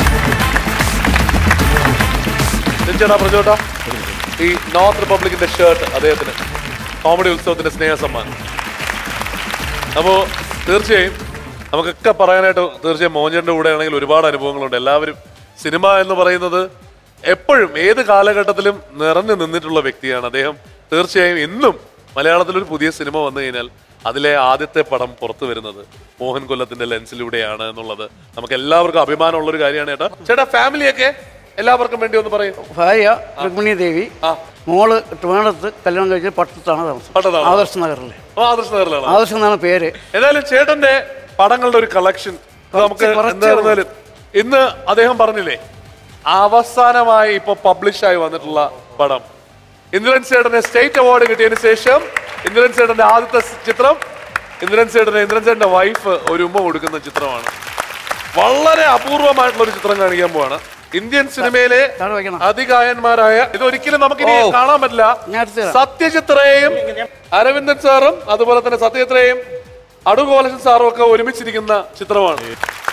പ്രജോട്ടാ ഈ നോർത്ത് റിപ്പബ്ലിക്കിന്റെ ഷർട്ട് അദ്ദേഹത്തിന് കോമഡി ഉത്സവത്തിന്റെ സ്നേഹ സമ്മാനം. അപ്പോൾ തീർച്ചയായും നമുക്കൊക്കെ പറയാനായിട്ട് തീർച്ചയായും മോഹൻചേട്ടൻ്റെ കൂടെ ആണെങ്കിൽ ഒരുപാട് അനുഭവങ്ങളുണ്ട്. എല്ലാവരും സിനിമ എന്ന് പറയുന്നത് എപ്പോഴും ഏത് കാലഘട്ടത്തിലും നിറഞ്ഞു നിന്നിട്ടുള്ള വ്യക്തിയാണ് അദ്ദേഹം. തീർച്ചയായും ഇന്നും മലയാളത്തിലൊരു പുതിയ സിനിമ വന്നു കഴിഞ്ഞാൽ അതിലെ ആദ്യത്തെ പടം പുറത്തു വരുന്നത് മോഹൻ കൊല്ലത്തിന്റെ ലെൻസിലൂടെയാണ് എന്നുള്ളത് നമുക്ക് എല്ലാവർക്കും അഭിമാനമുള്ളൊരു കാര്യമാണ് ചേട്ടാ. ചേട്ടാ ഫാമിലിയൊക്കെ എല്ലാവർക്കും വേണ്ടി ഒന്ന് പറയും. ഭാര്യ രുക്മിണി ദേവി, മോള് ട്രിവാൻഡ്രത്ത് കല്യാണം കഴിച്ച് പട്ടത്താണ് താമസം. ആദർശ് നഗറിലെ. ആദർശ് എന്നാണ് പേര്. ഏതായാലും ചേട്ടന്റെ പടങ്ങളുടെ ഒരു കളക്ഷൻ നമുക്ക് എന്തായിരുന്നാലും ഇന്ന് അദ്ദേഹം പറഞ്ഞില്ലേ അവസാനമായി ഇപ്പൊ പബ്ലിഷായി വന്നിട്ടുള്ള പടം ഇന്ദ്രൻ ചേട്ടന് സ്റ്റേറ്റ് അവാർഡ് കിട്ടിയതിനു ശേഷം ഇന്ദ്രൻ ചേട്ടന്റെ ആദ്യത്തെ ചിത്രം ഇന്ദ്രൻ ചേട്ടന്റെ വൈഫ് ഒരു ഉമ്മ കൊടുക്കുന്ന ചിത്രമാണ്. വളരെ അപൂർവമായിട്ടുള്ള ഒരു ചിത്രം കാണിക്കാൻ പോവാണ്. ഇന്ത്യൻ സിനിമയിലെ അതികായന്മാരായ ഇതൊരിക്കലും നമുക്കിനി കാണാൻ പറ്റില്ല. സത്യജിത്രയെയും അരവിന്ദൻ സാറും അതുപോലെ തന്നെ സത്യജിത്രയെയും അടൂർ സാറും ഒക്കെ ഒരുമിച്ചിരിക്കുന്ന ചിത്രമാണ്.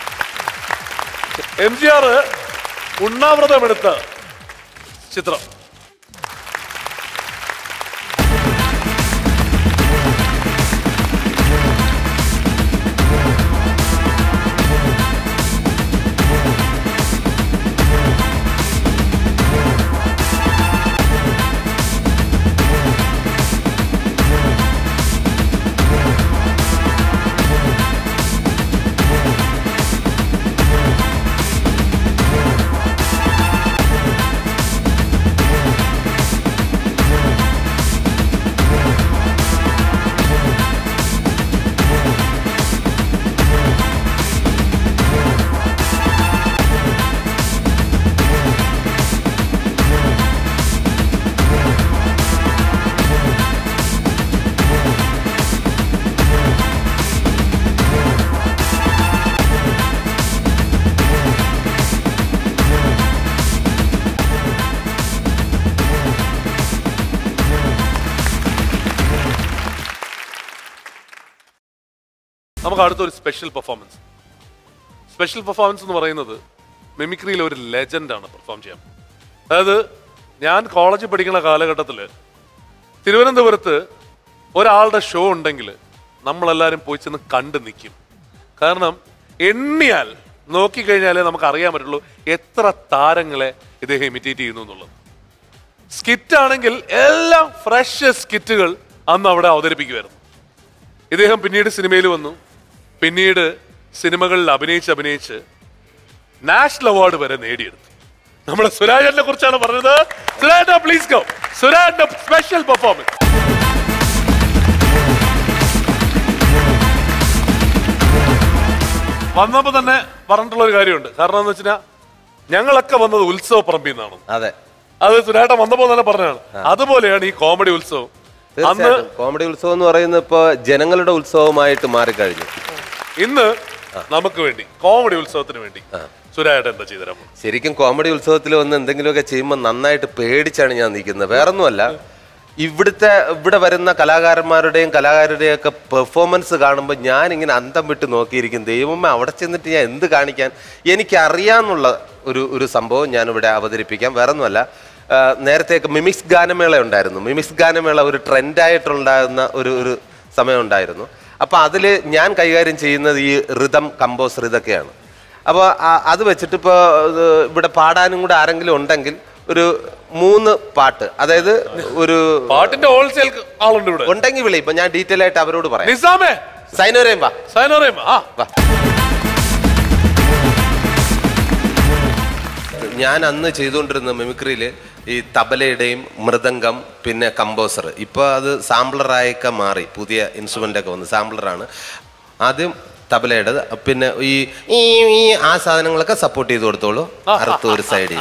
MGR ഉണ്ണാവ്രതമെടുത്ത ചിത്രം. നമുക്ക് അടുത്തൊരു സ്പെഷ്യൽ പെർഫോമൻസ് എന്ന് പറയുന്നത് മിമിക്രിയിൽ ഒരു ലെജൻഡാണ് പെർഫോം ചെയ്യാൻ. അതായത് ഞാൻ കോളേജിൽ പഠിക്കുന്ന കാലഘട്ടത്തിൽ തിരുവനന്തപുരത്ത് ഒരാളുടെ ഷോ ഉണ്ടെങ്കിൽ നമ്മളെല്ലാവരും പോയി ചെന്ന് കണ്ടു നിൽക്കും. കാരണം എണ്ണിയാൽ നോക്കിക്കഴിഞ്ഞാലേ നമുക്ക് അറിയാൻ പറ്റുള്ളൂ എത്ര താരങ്ങളെ ഇദ്ദേഹം ഇമിറ്റേറ്റ് ചെയ്യുന്നു എന്നുള്ളത്. സ്കിറ്റാണെങ്കിൽ എല്ലാം ഫ്രഷ് സ്കിറ്റുകൾ അന്ന് അവിടെ അവതരിപ്പിക്കുമായിരുന്നു. ഇദ്ദേഹം പിന്നീട് സിനിമയിൽ വന്നു. പിന്നീട് സിനിമകളിൽ അഭിനയിച്ച് നാഷണൽ അവാർഡ് വരെ നേടിയെടുത്തു. നമ്മുടെ സുരാജനെ കുറിച്ചാണ് പറഞ്ഞത്. സുരാജ പ്ലീസ് ഗോ. സുരാജന്റെ സ്പെഷ്യൽ പെർഫോമൻസ്. വന്നപ്പോ തന്നെ പറഞ്ഞിട്ടുള്ള ഒരു കാര്യമുണ്ട്. കാരണം എന്ന് വെച്ചാൽ ഞങ്ങളൊക്കെ വന്നത് ഉത്സവ പറമ്പിൽ നിന്നാണ്. അതെ, അത് സുരാട്ട വന്നപ്പോ തന്നെ പറഞ്ഞതാണ്. അതുപോലെയാണ് ഈ കോമഡി ഉത്സവം. അന്ന് കോമഡി ഉത്സവം എന്ന് പറയുന്നത് ഇപ്പൊ ജനങ്ങളുടെ ഉത്സവമായിട്ട് മാറിക്കഴിഞ്ഞു. ഇന്ന് നമുക്ക് വേണ്ടി കോമഡി ഉത്സവത്തിന് വേണ്ടി സുരാട്ട എന്താ ചെയ്തരാ? ശരിക്കും കോമഡി ഉത്സവത്തിൽ വന്ന് എന്തെങ്കിലുമൊക്കെ ചെയ്യുമ്പോൾ നന്നായിട്ട് പേടിച്ചാണ് ഞാൻ നിൽക്കുന്നത്. വേറൊന്നുമല്ല, ഇവിടെ വരുന്ന കലാകാരന്മാരുടെയും കലാകാരുടെയൊക്കെ പെർഫോമൻസ് കാണുമ്പോൾ ഞാൻ ഇങ്ങനെ അന്തം വിട്ട് നോക്കിയിരിക്കും. ദൈവമേ, അവിടെ ചെന്നിട്ട് ഞാൻ എന്ത് കാണിക്കാൻ? എനിക്കറിയാമെന്നുള്ള ഒരു സംഭവം ഞാനിവിടെ അവതരിപ്പിക്കാം. വേറൊന്നുമല്ല, നേരത്തെയൊക്കെ മിമിക്സ് ഗാനമേള ഉണ്ടായിരുന്നു. മിമിക്സ് ഗാനമേള ഒരു ട്രെൻഡായിട്ടുണ്ടാകുന്ന ഒരു സമയം ഉണ്ടായിരുന്നു. അപ്പോൾ അതിൽ ഞാൻ കൈകാര്യം ചെയ്യുന്നത് ഈ റിതം കമ്പോസർ ഇതൊക്കെയാണ്. അപ്പോൾ അത് വെച്ചിട്ട് ഇപ്പോൾ ഇവിടെ പാടാനും കൂടെ ആരെങ്കിലും ഉണ്ടെങ്കിൽ ഒരു 3 പാട്ട്, അതായത് ഒരു പാട്ടിന്റെ ഹോൾസെയിൽ ആളുണ്ട് ഇവിടെ ഉണ്ടെങ്കിൽ വിളി. ഇപ്പൊ ഞാൻ ഡീറ്റെയിൽ ആയിട്ട് അവരോട് പറയാം. നിസാമേ, സൈനോരേം വാ. സൈനോരേം വാ. ഞാൻ അന്ന് ചെയ്തുകൊണ്ടിരുന്ന മിമിക്രിയിൽ ഈ തബലയുടെയും മൃദംഗം പിന്നെ കമ്പോസർ, ഇപ്പോൾ അത് സാമ്പിളറായൊക്കെ മാറി, പുതിയ ഇൻസ്ട്രുമെൻ്റ് ഒക്കെ വന്ന് സാമ്പിളറാണ്. ആദ്യം തബലയുടെ, പിന്നെ ഈ ആ സാധനങ്ങളൊക്കെ സപ്പോർട്ട് ചെയ്ത് കൊടുത്തോളൂ. അറുത്ത് ഒരു സൈഡിൽ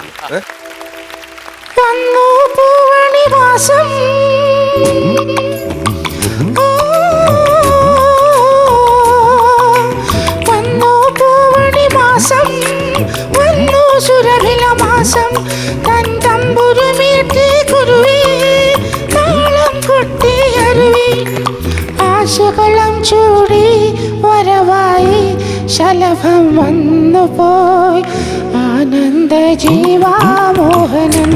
സുരഭിലമാസം തൻ തമ്പുരുമീട്ടി കുരുവി താളം കൊട്ടി അരുവി ആശകളം ചൂടി വരവായി ശലഭം വന്നുപോയി ആനന്ദ ജീവാമോഹനം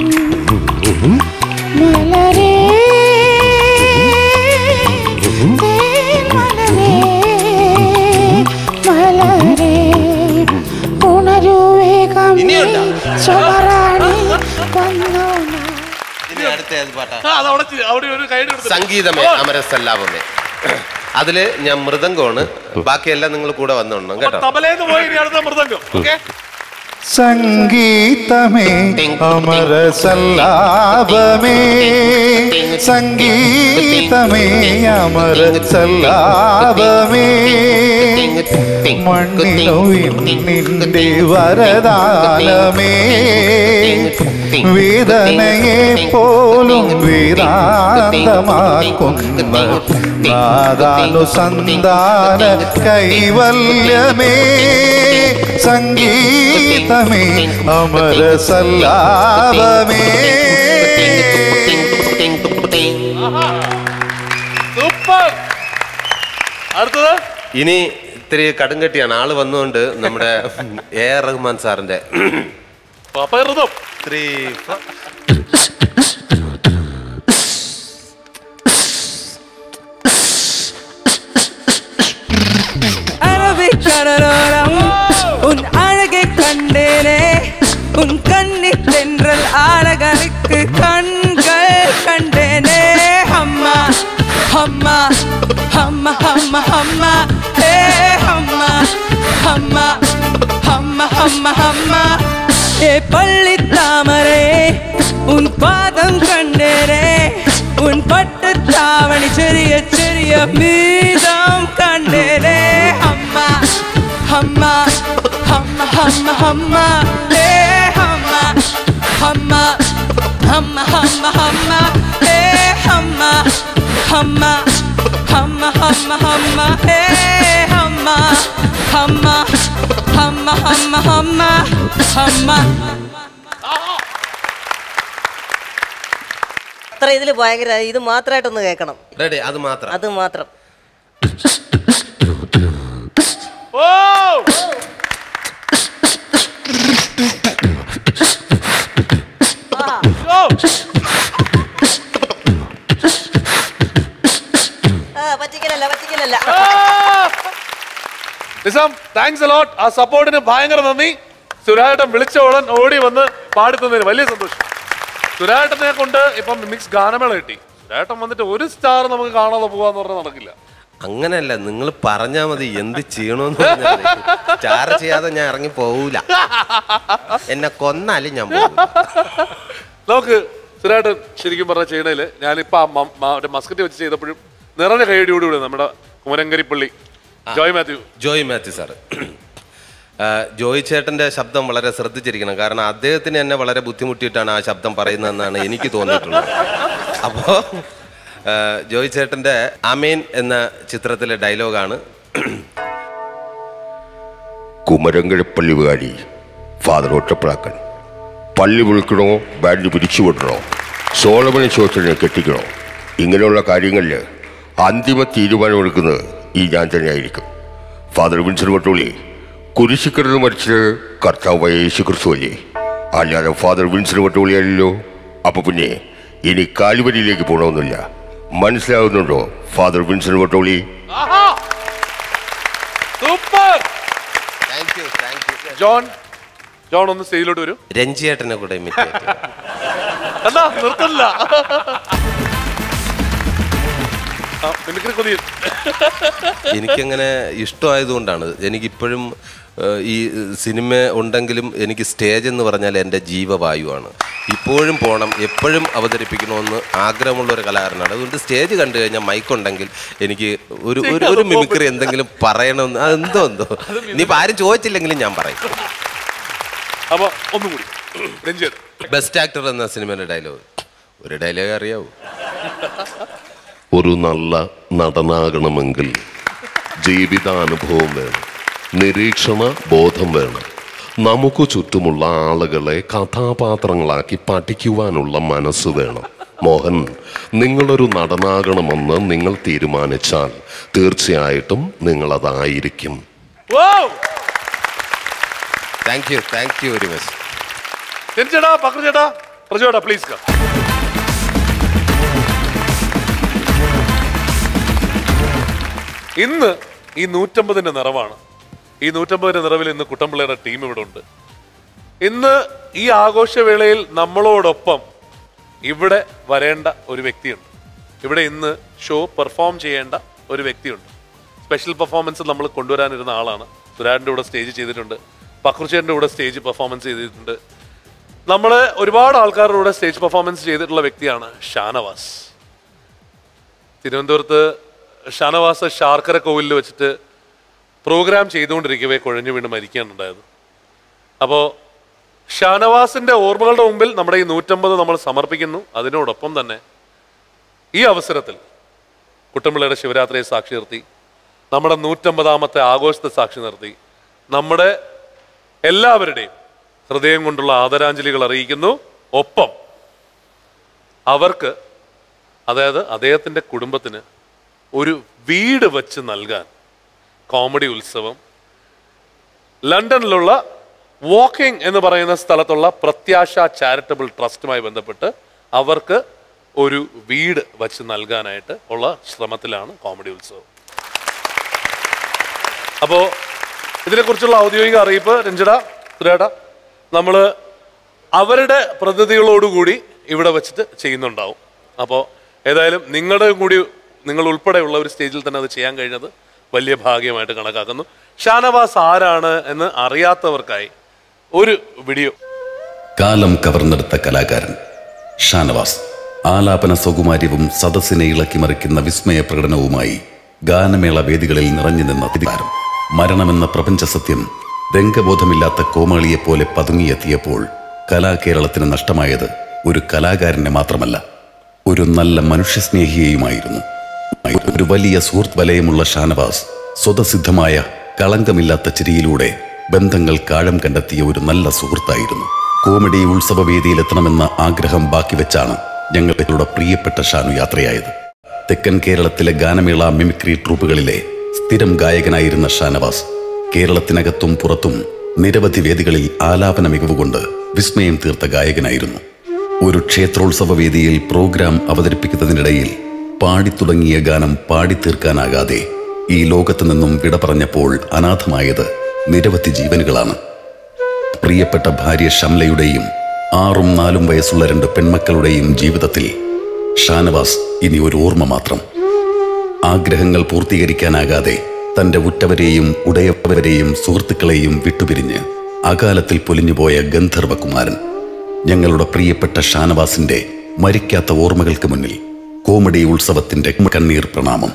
മലരേ മലരേ മലരേ സംഗീതമേ അമരസല്ലാപമേ. അതില് ഞാൻ മൃദംഗമാണ്, ബാക്കിയെല്ലാം നിങ്ങൾ കൂടെ വന്നോണം കേട്ടോ. സംഗീതമേ അമരസല്ലാപമേ, സംഗീതമേ അമരസല്ലാപമേ, മണ്ണിനു നിന്റെ വരദാനമേ, വേദനയെ പോലും വേദാന്തമാക്കുന്ന നാദാനുസന്ധാന കൈവല്യമേ, സംഗീതമേ അമരസല്ലാപമേ. ഇനി ഇത്തിരി കടുങ്കട്ടിയാണ്. ആള് വന്നുകൊണ്ട് നമ്മുടെ AR റഹ്മാൻ സാറിന്റെ உன் அழகை கண்டேனே, உன் கண்ணில் தென்றல் அழகனுக்கு கண்கள் கண்டேனே. அம்மா அம்மா அம்மா அம்மா அம்மா ஏ அம்மா அம்மா அம்மா அம்மா அம்மா ஏ பள்ளி தாமரை உன் பாதம் கண்டேனே, உன் பட்டு தாவணி ചെറിയ ചെറിയ மீதம் கண்டேனே. அம்மா அம்மா அம்மா அம்மா அம்மா ஏ அம்மா அம்மா அம்மா அம்மா அம்மா ஏ அம்மா அம்மா அம்மா அம்மா அம்மா ஏ அம்மா அம்மா அம்மா அம்மா அம்மா அம்மா. അത്ര ഇതിൽ ഭയങ്കര ഇത് മാത്രമായിട്ടൊന്ന് കേൾക്കണം. റെഡി? അത് മാത്രം, അത് മാത്രം. Nizam thanks a lot. ആ സപ്പോർട്ടിന് ഭയങ്കര നന്ദി. സുരാട്ടൻ വിളിച്ച ഉടൻ ഓടി വന്ന് പാടിത്തന്നതിന് വലിയ സന്തോഷം. സുരാട്ടനെ കൊണ്ട് ഇപ്പം മിക്സ് ഗാനമേള കിട്ടി. സുരാട്ടൻ വന്നിട്ട് ഒരു സ്റ്റാർ നമുക്ക് കാണാതെ പോവാന്ന് പറഞ്ഞാൽ നടക്കില്ല. അങ്ങനെയല്ല, നിങ്ങൾ പറഞ്ഞാ മതി എന്ത് ചെയ്യണോന്ന്. സ്റ്റാർ ചെയ്യാതെ ഞാൻ ഇറങ്ങി പോവൂല. എന്നെ കൊന്നാലും ഞാൻ പോകൂല. നമുക്ക് സുരാട്ടൻ ശരിക്കും പറഞ്ഞ ചെയ്യണേല് ഞാനിപ്പോ മസ്കറ്റ് വെച്ച് ചെയ്തപ്പോഴും നിറഞ്ഞ കൈയടിയോടുകൂടി നമ്മുടെ കുമരങ്കരിപ്പള്ളി ജോയ് മാത്യു സാറ്, ജോയ് ചേട്ടൻ്റെ ശബ്ദം വളരെ ശ്രദ്ധിച്ചിരിക്കണം. കാരണം അദ്ദേഹത്തിന് എന്നെ വളരെ ബുദ്ധിമുട്ടിയിട്ടാണ് ആ ശബ്ദം പറയുന്നതെന്നാണ് എനിക്ക് തോന്നിയിട്ടുള്ളത്. അപ്പോൾ ജോയ് ചേട്ടൻ്റെ അമീൻ എന്ന ചിത്രത്തിലെ ഡയലോഗാണ്. കുമരങ്കഴപ്പള്ളി വാരി ഫാദർ ഒറ്റപ്രാക്കൻ പള്ളി വിളിക്കണോ ബാൻഡ് പിരിച്ചുവിടണോ സോളമൻ ശോഷനെ കെട്ടിക്കണോ ഇങ്ങനെയുള്ള കാര്യങ്ങളിൽ അന്തിമ തീരുമാനമെടുക്കുന്നത് ഈ ഞാൻ തന്നെയായിരിക്കും. ഫാദർ വിൻസൻ വട്ടോളി കുരിശിക്കരുത് മരിച്ചത് കർത്താവായ യേശു ക്രിസ്തു അല്ലേ, അല്ലാതെ ഫാദർ വിൻസൻ വട്ടോളിയല്ലോ. അപ്പൊ പിന്നെ ഇനി കാൽവരിയിലേക്ക് പോകണമെന്നില്ല. മനസ്സിലാവുന്നുണ്ടോ ഫാദർ വിൻസൻ വട്ടോളി? സൂപ്പർ. ജോൺ ജോൺ ഒന്ന് സ്റ്റേജിലോട്ട് വരും. രഞ്ജിയേട്ടനെ കൂടെ എന്നാ നിർത്തില്ല. എനിക്കങ്ങനെ ഇഷ്ടമായതുകൊണ്ടാണ്. എനിക്കിപ്പോഴും ഈ സിനിമ ഉണ്ടെങ്കിലും എനിക്ക് സ്റ്റേജ് എന്ന് പറഞ്ഞാൽ എൻ്റെ ജീവവായുവാണ്. ഇപ്പോഴും പോകണം, എപ്പോഴും അവതരിപ്പിക്കണമെന്ന് ആഗ്രഹമുള്ള ഒരു കലാകാരനാണ്. അതുകൊണ്ട് സ്റ്റേജ് കണ്ടു കഴിഞ്ഞാൽ മൈക്കുണ്ടെങ്കിൽ എനിക്ക് ഒരു മിമിക്രി എന്തെങ്കിലും പറയണമെന്ന് എന്തോ ഇനിയിപ്പോൾ ആരും ചോദിച്ചില്ലെങ്കിലും ഞാൻ പറയും. അപ്പോൾ ഒന്നുകൂടി ബെസ്റ്റ് ആക്ടർ എന്ന സിനിമയുടെ ഡയലോഗ് ഒരു ഡയലോഗ് അറിയാവൂ? ഒരു നല്ല നടനാകണമെങ്കിൽ ജീവിതാനുഭവം വേണം, നിരീക്ഷണ ബോധം വേണം, നമുക്ക് ചുറ്റുമുള്ള ആളുകളെ കഥാപാത്രങ്ങളാക്കി പഠിക്കുവാനുള്ള മനസ്സ് വേണം. മോഹൻ, നിങ്ങളൊരു നടനാകണമെന്ന് നിങ്ങൾ തീരുമാനിച്ചാൽ തീർച്ചയായിട്ടും നിങ്ങളതായിരിക്കും. Thank you very much. ചേട്ടാ പക്രു ചേട്ടാ പ്രജോട്ടാ പ്ലീസ് കം. ഇന്ന് ഈ 150ന്റെ നിറവാണ്. ഈ 150ന്റെ നിറവിൽ ഇന്ന് കുട്ടമ്പിള്ളയുടെ ടീം ഇവിടെ ഉണ്ട്. ഇന്ന് ഈ ആഘോഷവേളയിൽ നമ്മളോടൊപ്പം ഇവിടെ വരേണ്ട ഒരു വ്യക്തിയുണ്ട്. ഇവിടെ ഇന്ന് ഷോ പെർഫോം ചെയ്യേണ്ട ഒരു വ്യക്തിയുണ്ട്. സ്പെഷ്യൽ പെർഫോമൻസ് നമ്മൾ കൊണ്ടുവരാനിരുന്ന ആളാണ്. സുരാജിൻ്റെ കൂടെ സ്റ്റേജ് ചെയ്തിട്ടുണ്ട്, പക്രുചേട്ടൻ്റെ കൂടെ സ്റ്റേജ് പെർഫോമൻസ് ചെയ്തിട്ടുണ്ട്. നമ്മൾ ഒരുപാട് ആൾക്കാരുടെ കൂടെ സ്റ്റേജ് പെർഫോമൻസ് ചെയ്തിട്ടുള്ള വ്യക്തിയാണ് ഷാനവാസ്. തിരുവനന്തപുരത്ത് ഷാനവാസ് ശാർക്കര കോവിലിൽ വെച്ചിട്ട് പ്രോഗ്രാം ചെയ്തുകൊണ്ടിരിക്കവേ കുഴഞ്ഞു വീണ് മരിക്കാനുണ്ടായത്. അപ്പോൾ ഷാനവാസിൻ്റെ ഓർമ്മകളുടെ മുമ്പിൽ നമ്മുടെ ഈ 150 നമ്മൾ സമർപ്പിക്കുന്നു. അതിനോടൊപ്പം തന്നെ ഈ അവസരത്തിൽ കുട്ടമ്പിള്ളയുടെ ശിവരാത്രിയെ സാക്ഷി നിർത്തി, നമ്മുടെ 150ാമത്തെ ആഘോഷത്തെ സാക്ഷി നിർത്തി നമ്മുടെ എല്ലാവരുടെയും ഹൃദയം കൊണ്ടുള്ള ആദരാഞ്ജലികൾ അറിയിക്കുന്നു. ഒപ്പം അവർക്ക്, അതായത് അദ്ദേഹത്തിൻ്റെ കുടുംബത്തിന് ഒരു വീട് വച്ച് നൽകാൻ കോമഡി ഉത്സവം ലണ്ടനിലുള്ള വാക്കിംഗ് എന്ന് പറയുന്ന സ്ഥലത്തുള്ള പ്രത്യാശ ചാരിറ്റബിൾ ട്രസ്റ്റുമായി ബന്ധപ്പെട്ട് അവർക്ക് ഒരു വീട് വച്ച് നൽകാനായിട്ട് ഉള്ള ശ്രമത്തിലാണ് കോമഡി ഉത്സവം. അപ്പോൾ ഇതിനെക്കുറിച്ചുള്ള ഔദ്യോഗിക അറിയിപ്പ് രഞ്ജിത സുരേട്ട നമ്മൾ അവരുടെ പ്രതിനിധികളോടുകൂടി ഇവിടെ വെച്ചിട്ട് ചെയ്യുന്നുണ്ടാവും. അപ്പോൾ ഏതായാലും നിങ്ങൾ ഉൾപ്പെടെയുള്ള ഒരു സ്റ്റേജിൽ തന്നെ അത് ചെയ്യാൻ കഴിഞ്ഞത് വലിയ ഭാഗ്യമായിട്ട് കണക്കാക്കുന്നു. ഷാനവാസ് ആരാണ് എന്ന് അറിയാത്തവർക്കായി ഒരു വീഡിയോ. കാലം കവർന്നെടുത്ത കലാകാരൻ ഷാനവാസ് ആലാപന സൗകുമാര്യവും സദസ്സിനെ ഇളക്കിമറിക്കുന്ന വിസ്മയ പ്രകടനവുമായി ഗാനമേള വേദികളിൽ നിറഞ്ഞു നിന്ന താരം. മരണമെന്ന പ്രപഞ്ച സത്യം രംഗബോധമില്ലാത്ത കോമാളിയെപ്പോലെ പതുങ്ങിയെത്തിയപ്പോൾ കലാകേരളത്തിന് നഷ്ടമായത് ഒരു കലാകാരനെ മാത്രമല്ല, ഒരു നല്ല മനുഷ്യസ്നേഹിയെയുമായിരുന്നു. ഒരു വലിയ സുഹൃത്ത് വലയമുള്ള ഷാനവാസ് സ്വതസിദ്ധമായ കളങ്കമില്ലാത്ത ചിരിയിലൂടെ ബന്ധങ്ങൾ കാഴം കണ്ടെത്തിയ ഒരു നല്ല സുഹൃത്തായിരുന്നു. കോമഡി ഉത്സവവേദിയിലെത്തണമെന്ന ആഗ്രഹം ബാക്കി വെച്ചാണ് ഞങ്ങളുടെ പ്രിയപ്പെട്ട ഷാനു യാത്രയായത്. തെക്കൻ കേരളത്തിലെ ഗാനമേള മിമിക്രി ട്രൂപ്പുകളിലെ സ്ഥിരം ഗായകനായിരുന്ന ഷാനവാസ് കേരളത്തിനകത്തും പുറത്തും നിരവധി വേദികളിൽ ആലാപന മികവുകൊണ്ട് വിസ്മയം തീർത്ത ഗായകനായിരുന്നു. ഒരു ക്ഷേത്രോത്സവ വേദിയിൽ പ്രോഗ്രാം അവതരിപ്പിക്കുന്നതിനിടയിൽ പാടിത്തുടങ്ങിയ ഗാനം പാടിത്തീർക്കാനാകാതെ ഈ ലോകത്തു നിന്നും വിട പറഞ്ഞപ്പോൾ അനാഥമായത് നിരവധി ജീവനുകളാണ്. പ്രിയപ്പെട്ട ഭാര്യ ഷംലയുടെയും 6ഉം 4ഉം വയസ്സുള്ള 2 പെൺമക്കളുടെയും ജീവിതത്തിൽ ഷാനവാസ് ഇനി ഒരു ഓർമ്മ മാത്രം. ആഗ്രഹങ്ങൾ പൂർത്തീകരിക്കാനാകാതെ തൻ്റെ ഉറ്റവരെയും ഉടയവരെയും സുഹൃത്തുക്കളെയും വിട്ടുപിരിഞ്ഞ് അകാലത്തിൽ പൊലിഞ്ഞുപോയ ഗന്ധർവകുമാരൻ. ഞങ്ങളുടെ പ്രിയപ്പെട്ട ഷാനവാസിന്റെ മരിക്കാത്ത ഓർമ്മകൾക്ക് മുന്നിൽ കോമഡി ഉത്സവത്തിന്റെ കണ്ണീർ പ്രണാമം.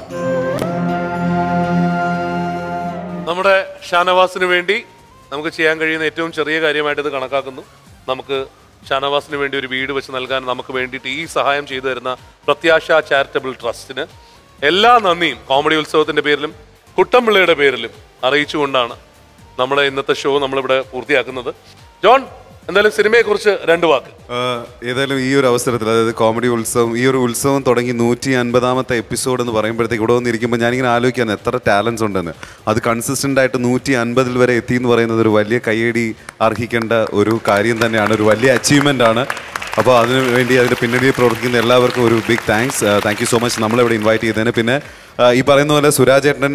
നമ്മുടെ ഷാനവാസിന് വേണ്ടി നമുക്ക് ചെയ്യാൻ കഴിയുന്ന ഏറ്റവും ചെറിയ കാര്യമായിട്ട് ഇത് കണക്കാക്കുന്നു. നമുക്ക് ഷാനവാസിന് വേണ്ടി ഒരു വീട് വെച്ച് നൽകാൻ നമുക്ക് വേണ്ടിയിട്ട് ഈ സഹായം ചെയ്തു തരുന്ന പ്രത്യാശ ചാരിറ്റബിൾ ട്രസ്റ്റിന് എല്ലാ നന്ദിയും കോമഡി ഉത്സവത്തിന്റെ പേരിലും കുട്ടമ്പിള്ളയുടെ പേരിലും അറിയിച്ചുകൊണ്ടാണ് നമ്മുടെ ഇന്നത്തെ ഷോ നമ്മളിവിടെ പൂർത്തിയാക്കുന്നത്. ജോൺ, എന്തായാലും സിനിമയെ കുറിച്ച് 2 വാക്ക്. ഏതായാലും ഈ ഒരു അവസരത്തിൽ, അതായത് കോമഡി ഉത്സവം, ഈ ഒരു ഉത്സവം തുടങ്ങി 150ാമത്തെ എപ്പിസോഡ് എന്ന് പറയുമ്പോഴത്തേക്ക് ഇവിടെ വന്നിരിക്കുമ്പോൾ ഞാനിങ്ങനെ ആലോചിക്കുകയാണ് എത്ര ടാലൻസ് ഉണ്ടെന്ന്. അത് കൺസിസ്റ്റന്റ് ആയിട്ട് 150 വരെ എത്തി എന്ന് പറയുന്നത് ഒരു വലിയ കയ്യടി അർഹിക്കേണ്ട ഒരു കാര്യം തന്നെയാണ്, ഒരു വലിയ അച്ചീവ്മെന്റ് ആണ്. അപ്പോൾ അതിന് വേണ്ടി അതിൻ്റെ പിന്നണിയിൽ പ്രവർത്തിക്കുന്ന എല്ലാവർക്കും ഒരു big thanks. Thank you so much നമ്മളിവിടെ ഇൻവൈറ്റ് ചെയ്തതിന്. പിന്നെ ഈ പറയുന്ന പോലെ സുരാജേട്ടൻ,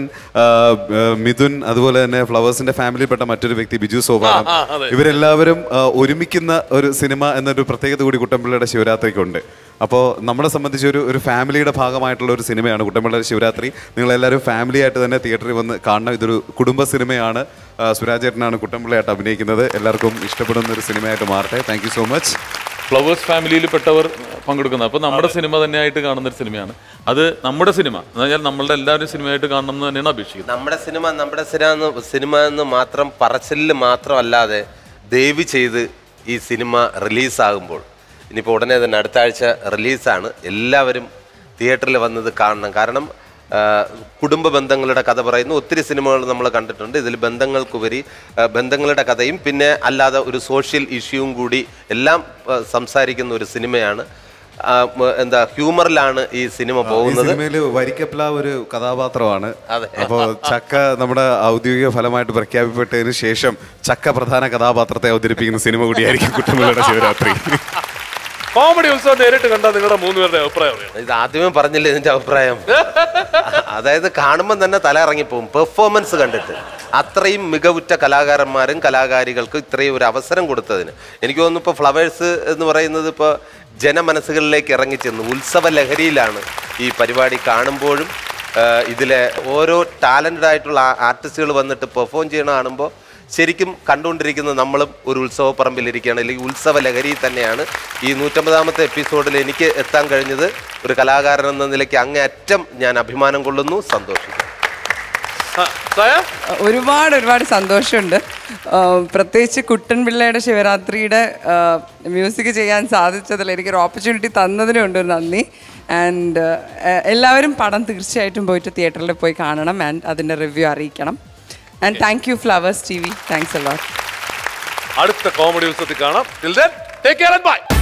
മിഥുൻ, അതുപോലെ തന്നെ ഫ്ലവേഴ്സിന്റെ ഫാമിലിയിൽപ്പെട്ട മറ്റൊരു വ്യക്തി ബിജു സോപാനം, ഇവരെല്ലാവരും ഒരുമിക്കുന്ന ഒരു സിനിമ എന്നൊരു പ്രത്യേകത കൂടി കുട്ടമ്പിള്ളയുടെ ശിവരാത്രിക്കുണ്ട്. അപ്പോൾ നമ്മളെ സംബന്ധിച്ച് ഒരു ഫാമിലിയുടെ ഭാഗമായിട്ടുള്ള ഒരു സിനിമയാണ് കുട്ടമ്പിള്ളയുടെ ശിവരാത്രി. നിങ്ങളെല്ലാവരും ഫാമിലി ആയിട്ട് തന്നെ തിയേറ്ററിൽ വന്ന് കാണണം. ഇതൊരു കുടുംബ സിനിമയാണ്. സുരാജേട്ടനാണ് കുട്ടമ്പിള്ളയായിട്ട് അഭിനയിക്കുന്നത്. എല്ലാവർക്കും ഇഷ്ടപ്പെടുന്ന ഒരു സിനിമയായിട്ട് മാറട്ടെ. Thank you so much. Flowers ഫാമിലിയിൽ പെട്ടവർ പങ്കെടുക്കുന്നത്. അപ്പോൾ നമ്മുടെ സിനിമ തന്നെയായിട്ട് കാണുന്ന ഒരു സിനിമയാണ്. അത് നമ്മുടെ സിനിമ എന്ന് പറഞ്ഞാൽ നമ്മളുടെ എല്ലാവരും സിനിമയായിട്ട് കാണണം എന്ന് തന്നെയാണ് അപേക്ഷിക്കുന്നത്. നമ്മുടെ സിനിമ എന്ന് മാത്രം പറച്ചിലിൽ മാത്രമല്ലാതെ ദയവ് ചെയ്ത് ഈ സിനിമ റിലീസാകുമ്പോൾ, ഇനിയിപ്പോൾ ഉടനെ തന്നെ അടുത്ത ആഴ്ച റിലീസാണ്, എല്ലാവരും തിയേറ്ററിൽ വന്നത് കാണണം. കാരണം കുടുംബ ബന്ധങ്ങളുടെ കഥ പറയുന്ന ഒത്തിരി സിനിമകൾ നമ്മൾ കണ്ടിട്ടുണ്ട്. ഇതിൽ ബന്ധങ്ങൾക്കുപരി ബന്ധങ്ങളുടെ കഥയും പിന്നെ അല്ലാതെ ഒരു സോഷ്യൽ ഇഷ്യൂവും കൂടി എല്ലാം സംസാരിക്കുന്ന ഒരു സിനിമയാണ്. എന്താ ഹ്യൂമറിലാണ് ഈ സിനിമ പോകുന്നത്. സിനിമയിൽ വരിക്കപ്ലാവ് ഒരു കഥാപാത്രമാണ്. അപ്പോൾ ചക്ക നമ്മുടെ ഔദ്യോഗിക ഫലമായിട്ട് പ്രഖ്യാപിക്കപ്പെട്ടതിന് ശേഷം ചക്ക പ്രധാന കഥാപാത്രത്തെ അവതരിപ്പിക്കുന്ന സിനിമ കൂടിയായിരിക്കും കുട്ടമ്പിള്ളയുടെ ശിവരാത്രി. കോമഡി ഉത്സവം നേരിട്ട് കണ്ടാൽ നിങ്ങളുടെ 3 പേരുടെ അഭിപ്രായം? ഇത് ആദ്യമേ പറഞ്ഞില്ലേ ഇതിന്റെ അഭിപ്രായം. അതായത് കാണുമ്പോൾ തന്നെ തല ഇറങ്ങിപ്പോവും പെർഫോമൻസ് കണ്ടിട്ട്. അത്രയും മികവുറ്റ കലാകാരന്മാരും കലാകാരികൾക്ക് ഇത്രയും ഒരു അവസരം കൊടുത്തതിന് എനിക്ക് തോന്നുന്നു ഇപ്പോൾ ഫ്ലവേഴ്സ് എന്ന് പറയുന്നത് ഇപ്പോൾ ജനമനസ്സുകളിലേക്ക് ഇറങ്ങിച്ചെന്നു ഉത്സവ ലഹരിയിലാണ് ഈ പരിപാടി കാണുമ്പോഴും. ഇതിലെ ഓരോ ടാലന്റഡ് ആയിട്ടുള്ള ആർട്ടിസ്റ്റുകൾ വന്നിട്ട് പെർഫോം ചെയ്യണ കാണുമ്പോൾ ശരിക്കും കണ്ടുകൊണ്ടിരിക്കുന്ന നമ്മളും ഒരു ഉത്സവ പറമ്പിലിരിക്കുകയാണ്, അല്ലെങ്കിൽ ഉത്സവ ലഹരി തന്നെയാണ്. ഈ 150ാമത്തെ എപ്പിസോഡിൽ എനിക്ക് എത്താൻ കഴിഞ്ഞത് ഒരു കലാകാരൻ എന്ന നിലയ്ക്ക് അങ്ങേയറ്റം ഞാൻ അഭിമാനം കൊള്ളുന്നു, സന്തോഷിക്കുന്നു. ഒരുപാട് സന്തോഷമുണ്ട്. പ്രത്യേകിച്ച് കുട്ടൻപിള്ളയുടെ ശിവരാത്രിയുടെ മ്യൂസിക് ചെയ്യാൻ സാധിച്ചതിൽ എനിക്കൊരു ഓപ്പർച്യൂണിറ്റി തന്നതിനുണ്ട് ഒരു നന്ദി. ആൻഡ് എല്ലാവരും പടം തീർച്ചയായിട്ടും പോയിട്ട് തിയേറ്ററിൽ പോയി കാണണം ആൻഡ് അതിൻ്റെ റിവ്യൂ അറിയിക്കണം. And thank you Flowers TV. Thanks a lot. അടുത്ത കോമഡി ഉത്സവത്തിൽ കാണാം. Till then, take care and bye.